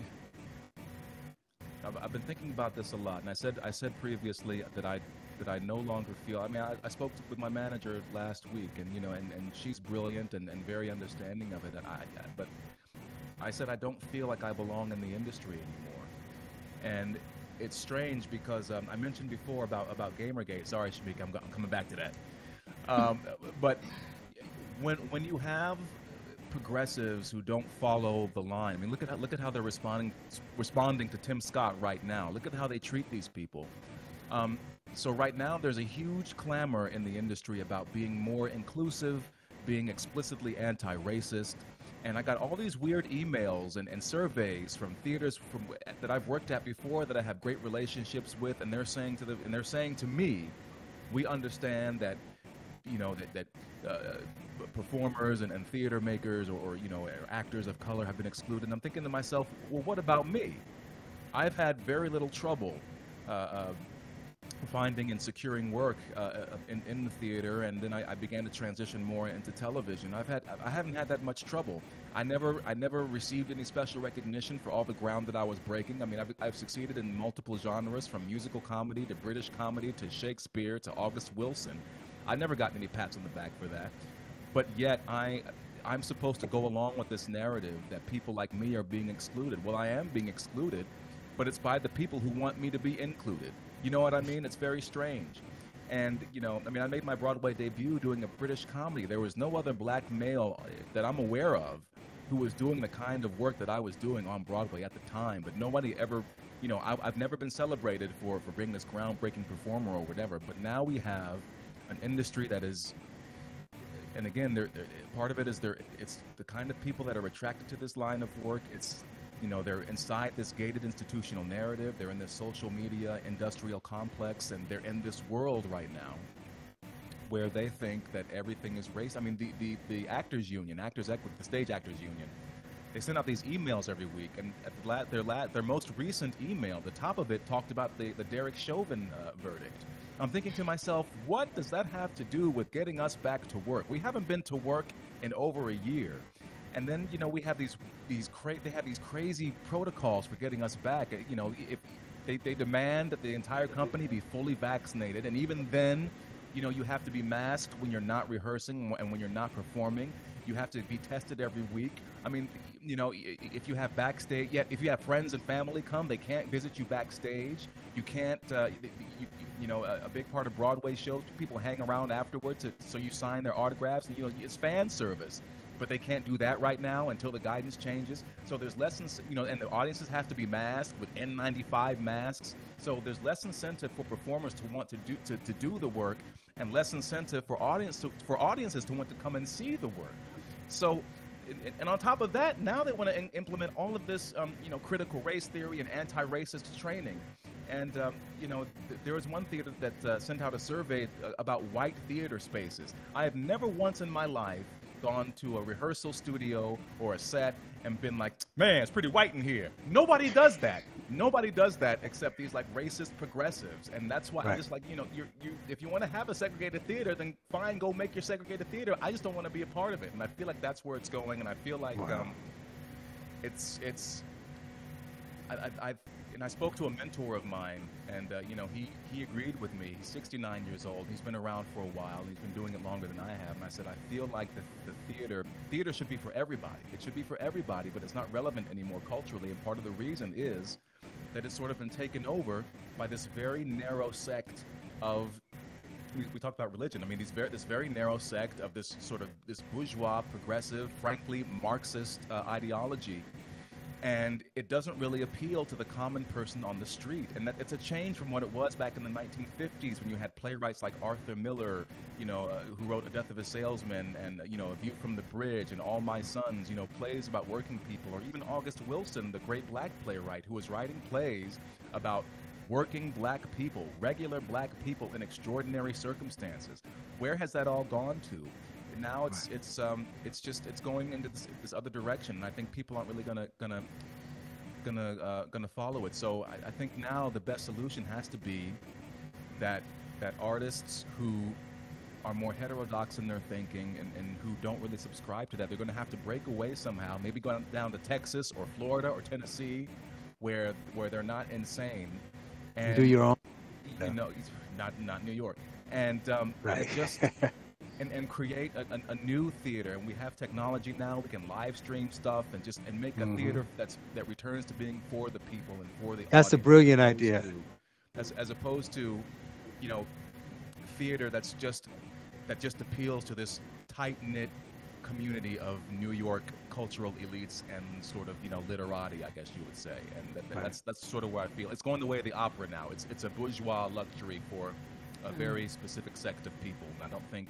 I've, I've been thinking about this a lot, and I said I said previously that I that I no longer feel. I mean, I, I spoke with my manager last week, and you know, and, and she's brilliant and, and very understanding of it. And I, but I said I don't feel like I belong in the industry anymore, and it's strange because um, I mentioned before about about Gamergate. Sorry, Shemeka, I'm, I'm coming back to that. Um, but when when you have progressives who don't follow the line. I mean, look at how, look at how they're responding responding to Tim Scott right now. Look at how they treat these people. Um, so right now, there's a huge clamor in the industry about being more inclusive, being explicitly anti-racist. And I got all these weird emails and, and surveys from theaters from that I've worked at before that I have great relationships with, and they're saying to the and they're saying to me, we understand that, you know, that that. Uh, performers and, and theater makers or, or you know actors of color have been excluded. And I'm thinking to myself, well, what about me? I've had very little trouble uh, uh, finding and securing work uh, in, in the theater, and then I, I began to transition more into television. I've had I haven't had that much trouble. I never I never received any special recognition for all the ground that I was breaking. I mean, I've, I've succeeded in multiple genres, from musical comedy to British comedy to Shakespeare to August Wilson. I never got any pats on the back for that. But yet I, I'm supposed to go along with this narrative that people like me are being excluded. Well, I am being excluded, but it's by the people who want me to be included. You know what I mean? It's very strange. And, you know, I mean, I made my Broadway debut doing a British comedy. There was no other black male that I'm aware of who was doing the kind of work that I was doing on Broadway at the time. But nobody ever, you know, I, I've never been celebrated for, for being this groundbreaking performer or whatever. But now we have an industry that is... And again, they're, they're, part of it is they're, it's the kind of people that are attracted to this line of work. It's You know, they're inside this gated institutional narrative. They're in this social media industrial complex, and they're in this world right now where they think that everything is race. I mean, the, the, the actors union, actors equity, the stage actors union, they send out these emails every week, and at the la- their la- their most recent email, the top of it talked about the, the Derek Chauvin uh, verdict. I'm thinking to myself, what does that have to do with getting us back to work? We haven't been to work in over a year. And then, you know, we have these these cra- they have these crazy protocols for getting us back. You know, if they, they demand that the entire company be fully vaccinated, and even then, you know, you have to be masked when you're not rehearsing and when you're not performing. You have to be tested every week. I mean, you know, if you have backstage, yeah, if you have friends and family come, they can't visit you backstage. You can't, uh, you, you know, a, a big part of Broadway shows, people hang around afterwards, to, so you sign their autographs, and, you know, it's fan service. But they can't do that right now until the guidance changes. So there's lessons, you know, and the audiences have to be masked with N ninety-five masks. So there's less incentive for performers to want to do to, to do the work, and less incentive for audience to, for audiences to want to come and see the work. So, and on top of that, now they want to in- implement all of this, um, you know, critical race theory and anti-racist training. And, um, you know, th- there was one theater that uh, sent out a survey uh, about white theater spaces. I have never once in my life gone to a rehearsal studio or a set and been like, man, it's pretty white in here. Nobody does that. Nobody does that except these like racist progressives. And that's why right. I'm just like, you know, you you if you want to have a segregated theater, then fine, go make your segregated theater. I just don't want to be a part of it. And I feel like that's where it's going. And I feel like wow. um, it's, it's, I, I, I, and I spoke to a mentor of mine, and uh, you know, he, he agreed with me. He's sixty-nine years old. He's been around for a while. He's been doing it longer than I have. And I said, I feel like the, the theater, theater should be for everybody. It should be for everybody, but it's not relevant anymore culturally. And part of the reason is that it's sort of been taken over by this very narrow sect of, we, we talked about religion. I mean, these very, this very narrow sect of this sort of this bourgeois, progressive, frankly, Marxist uh, ideology. And it doesn't really appeal to the common person on the street. And that it's a change from what it was back in the nineteen fifties when you had playwrights like Arthur Miller, you know, uh, who wrote A Death of a Salesman and, uh, you know, A View from the Bridge and All My Sons, you know, plays about working people. Or even August Wilson, the great black playwright who was writing plays about working black people, regular black people in extraordinary circumstances. Where has that all gone to? Now it's right. it's um it's just it's going into this, this other direction, and I think people aren't really gonna gonna gonna uh, gonna follow it. So I, I think now the best solution has to be that that artists who are more heterodox in their thinking and, and who don't really subscribe to that, they're going to have to break away somehow. Maybe go down to Texas or Florida or Tennessee, where where they're not insane, and do your own. You know, not not New York, and um, right. just. And, and create a, a, a new theater, and we have technology now. We can live stream stuff and just and make a mm-hmm. theater that's that returns to being for the people and for the. That's a brilliant idea. To, as as opposed to, you know, theater that's just that just appeals to this tight knit community of New York cultural elites and sort of, you know, literati, I guess you would say, and that, right. that's that's sort of where I feel it's going the way of the opera now. It's it's a bourgeois luxury for a mm-hmm. very specific sect of people. And I don't think.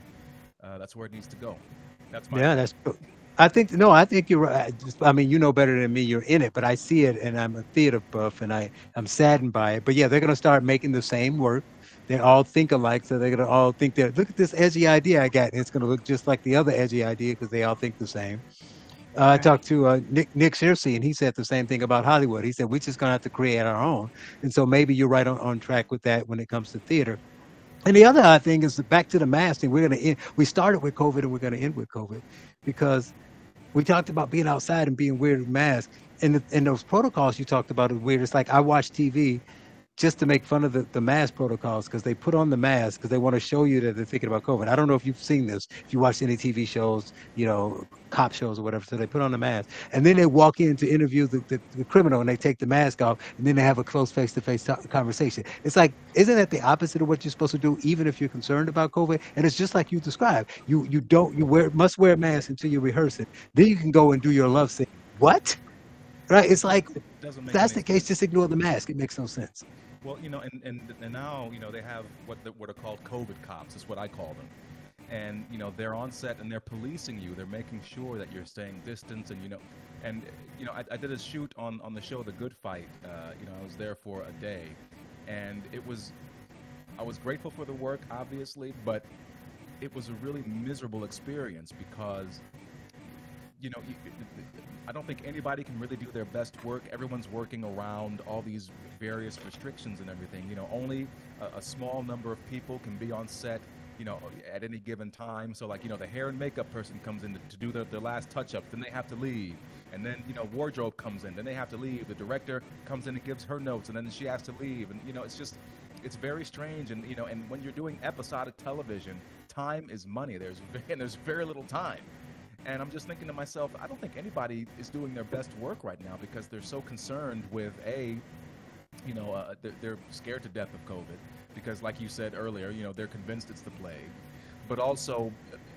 Uh, that's where it needs to go. That's my yeah. That's. I think no. I think you're right. I mean, you know better than me. You're in it, but I see it, and I'm a theater buff, and I I'm saddened by it. But yeah, they're gonna start making the same work. They all think alike, so they're gonna all think that. Look at this edgy idea I got. And it's gonna look just like the other edgy idea because they all think the same. Uh, I talked to uh, Nick Nick Searcy, and he said the same thing about Hollywood. He said we're just gonna have to create our own, and so maybe you're right on, on track with that when it comes to theater. And the other odd thing is back to the mask thing. We're going to end. We started with COVID and we're going to end with COVID because we talked about being outside and being weird with masks. And, the, and those protocols you talked about are weird. It's like I watch T V just to make fun of the, the mask protocols because they put on the mask because they want to show you that they're thinking about COVID. I don't know if you've seen this, if you watch any T V shows, you know, cop shows or whatever. So they put on the mask and then they walk in to interview the, the, the criminal and they take the mask off and then they have a close face-to-face t- conversation. It's like, isn't that the opposite of what you're supposed to do, even if you're concerned about COVID? And it's just like you described. You you don't, you wear must wear a mask until you rehearse it. Then you can go and do your love scene. What? Right? It's like, it if that's the case, sense. Just ignore the mask. It makes no sense. Well, you know, and, and, and now, you know, they have what the, what are called COVID cops, is what I call them. and you know they're on set and they're policing you. They're making sure that you're staying distance, and you know, and you know, I, I did a shoot on on the show The Good Fight. Uh, you know, I was there for a day, and it was, I was grateful for the work, obviously, but it was a really miserable experience because, you know, you, I don't think anybody can really do their best work. Everyone's working around all these various restrictions and everything. You know, only a, a small number of people can be on set, you know, at any given time. So like, you know, the hair and makeup person comes in to, to do their, their last touch-ups, then they have to leave. And then, you know, wardrobe comes in, then they have to leave. The director comes in and gives her notes, and then she has to leave. And, you know, it's just, it's very strange. And, you know, and when you're doing episodic television, time is money. There's, and there's very little time. And I'm just thinking to myself, I don't think anybody is doing their best work right now because they're so concerned with, A, you know, uh, they're, they're scared to death of COVID because, like you said earlier, you know, they're convinced it's the plague. But also,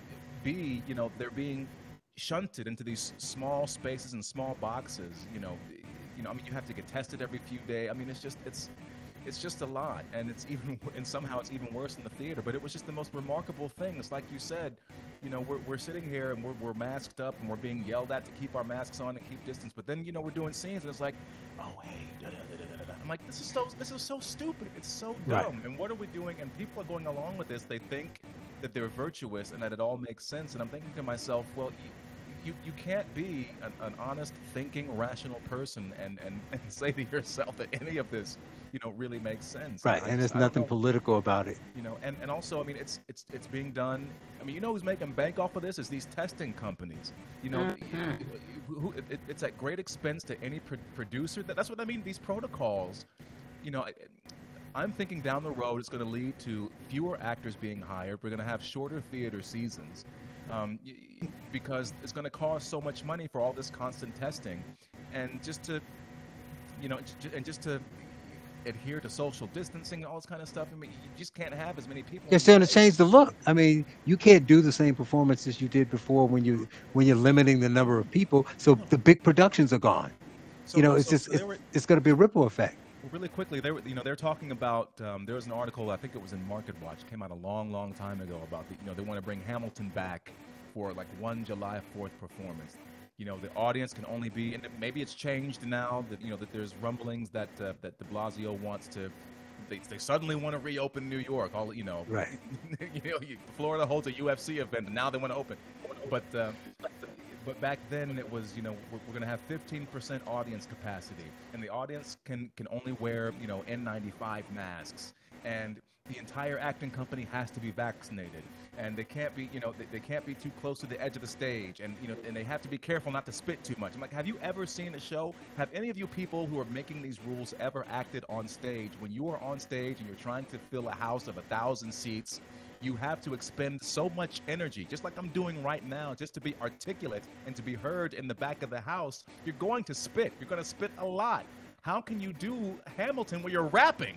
B, you know, they're being shunted into these small spaces and small boxes. You know, you know, I mean, you have to get tested every few days. I mean, it's just, it's, it's just a lot, and it's even, and somehow it's even worse in the theater. But it was just the most remarkable thing. It's like you said, you know, we're we're sitting here and we're we're masked up and we're being yelled at to keep our masks on and keep distance. But then, you know, we're doing scenes and it's like, oh hey, da, da, da, da, da. I'm like, this is so this is so stupid. It's so dumb. Right. And what are we doing? And people are going along with this. They think that they're virtuous and that it all makes sense. And I'm thinking to myself, well, you you, you can't be an, an honest, thinking, rational person and, and and say to yourself that any of this, you know, really makes sense. Right, and, and just, there's nothing political about it. You know, and, and also, I mean, it's it's it's being done. I mean, you know who's making bank off of this is these testing companies. You know, mm-hmm. who, who, it, it's at great expense to any pro- producer. That, that's what I mean. These protocols, you know, I, I'm thinking down the road it's going to lead to fewer actors being hired. We're going to have shorter theater seasons. Um, because it's going to cost so much money for all this constant testing, and just to, you know, and just to adhere to social distancing and all this kind of stuff. I mean, you just can't have as many people. It's going to change the look. I mean, you can't do the same performances you did before when you when you're limiting the number of people. So the big productions are gone. So, you know, it's so, just so it's, were, it's going to be a ripple effect. Well, really quickly, they were, you know, they're talking about. Um, there was an article, I think it was in Market Watch, came out a long, long time ago about the, you know, they want to bring Hamilton back for like one July fourth performance. You know, the audience can only be, and maybe it's changed now that, you know, that there's rumblings that uh, that de Blasio wants to, they, they suddenly want to reopen New York. All, you know, right. you know, Florida holds a U F C event, and now they want to open. But uh, but back then it was, you know, we're, we're going to have fifteen percent audience capacity, and the audience can can only wear, you know, N ninety-five masks, and the entire acting company has to be vaccinated, and they can't be, you know, they, they can't be too close to the edge of the stage, and, you know, and they have to be careful not to spit too much. I'm like, have you ever seen a show? Have any of you people who are making these rules ever acted on stage? When you are on stage and you're trying to fill a house of a thousand seats, you have to expend so much energy, just like I'm doing right now, just to be articulate and to be heard in the back of the house. You're going to spit. You're going to spit a lot. How can you do Hamilton where you're rapping?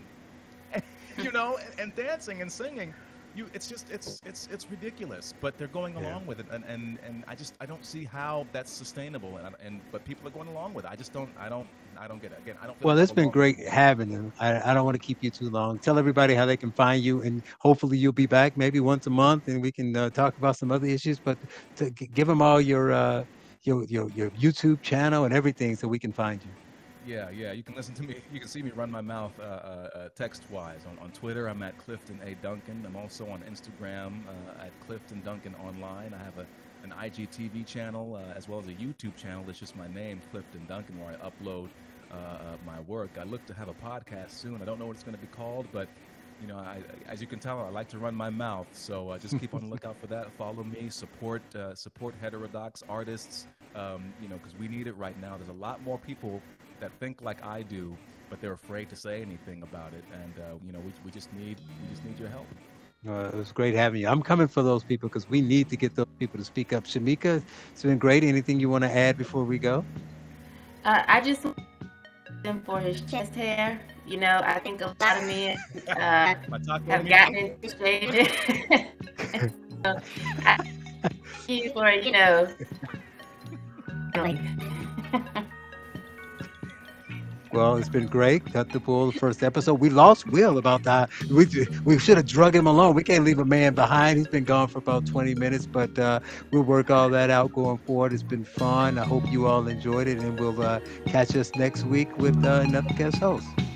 You know, and, and dancing and singing, you it's just it's it's it's ridiculous. But they're going along yeah. with it, and, and and I just I don't see how that's sustainable. And and but people are going along with it. I just don't I don't I don't get it. Again, I don't. Feel well, like it's been great having them. I I don't want to keep you too long. Tell everybody how they can find you, and hopefully you'll be back maybe once a month, and we can uh, talk about some other issues. But to give them all your uh, your your your YouTube channel and everything, so we can find you. Yeah, yeah, you can listen to me. You can see me run my mouth uh, uh, text-wise. On, on Twitter, I'm at Clifton A. Duncan. I'm also on Instagram uh, at Clifton Duncan Online. I have a, an I G T V channel uh, as well as a YouTube channel. That's just my name, Clifton Duncan, where I upload uh, uh, my work. I look to have a podcast soon. I don't know what it's going to be called, but, you know, I, as you can tell, I like to run my mouth. So uh, just keep on the lookout for that. Follow me. Support, uh, support heterodox artists, um, you know, because we need it right now. There's a lot more people that think like I do, but they're afraid to say anything about it, and uh, you know, we we just need we just need your help. Uh, it was great having you. I'm coming for those people because we need to get those people to speak up. Shemeka, it's been great. Anything you want to add before we go? Uh, I just him for his chest hair. You know, I think a lot of men uh, have gotten into shape. So, I thank you for, you know. Well, it's been great. Cut the Bull, the first episode. We lost Will about that. We we should have drug him along. We can't leave a man behind. He's been gone for about twenty minutes, but uh, we'll work all that out going forward. It's been fun. I hope you all enjoyed it, and we'll uh, catch us next week with uh, another guest host.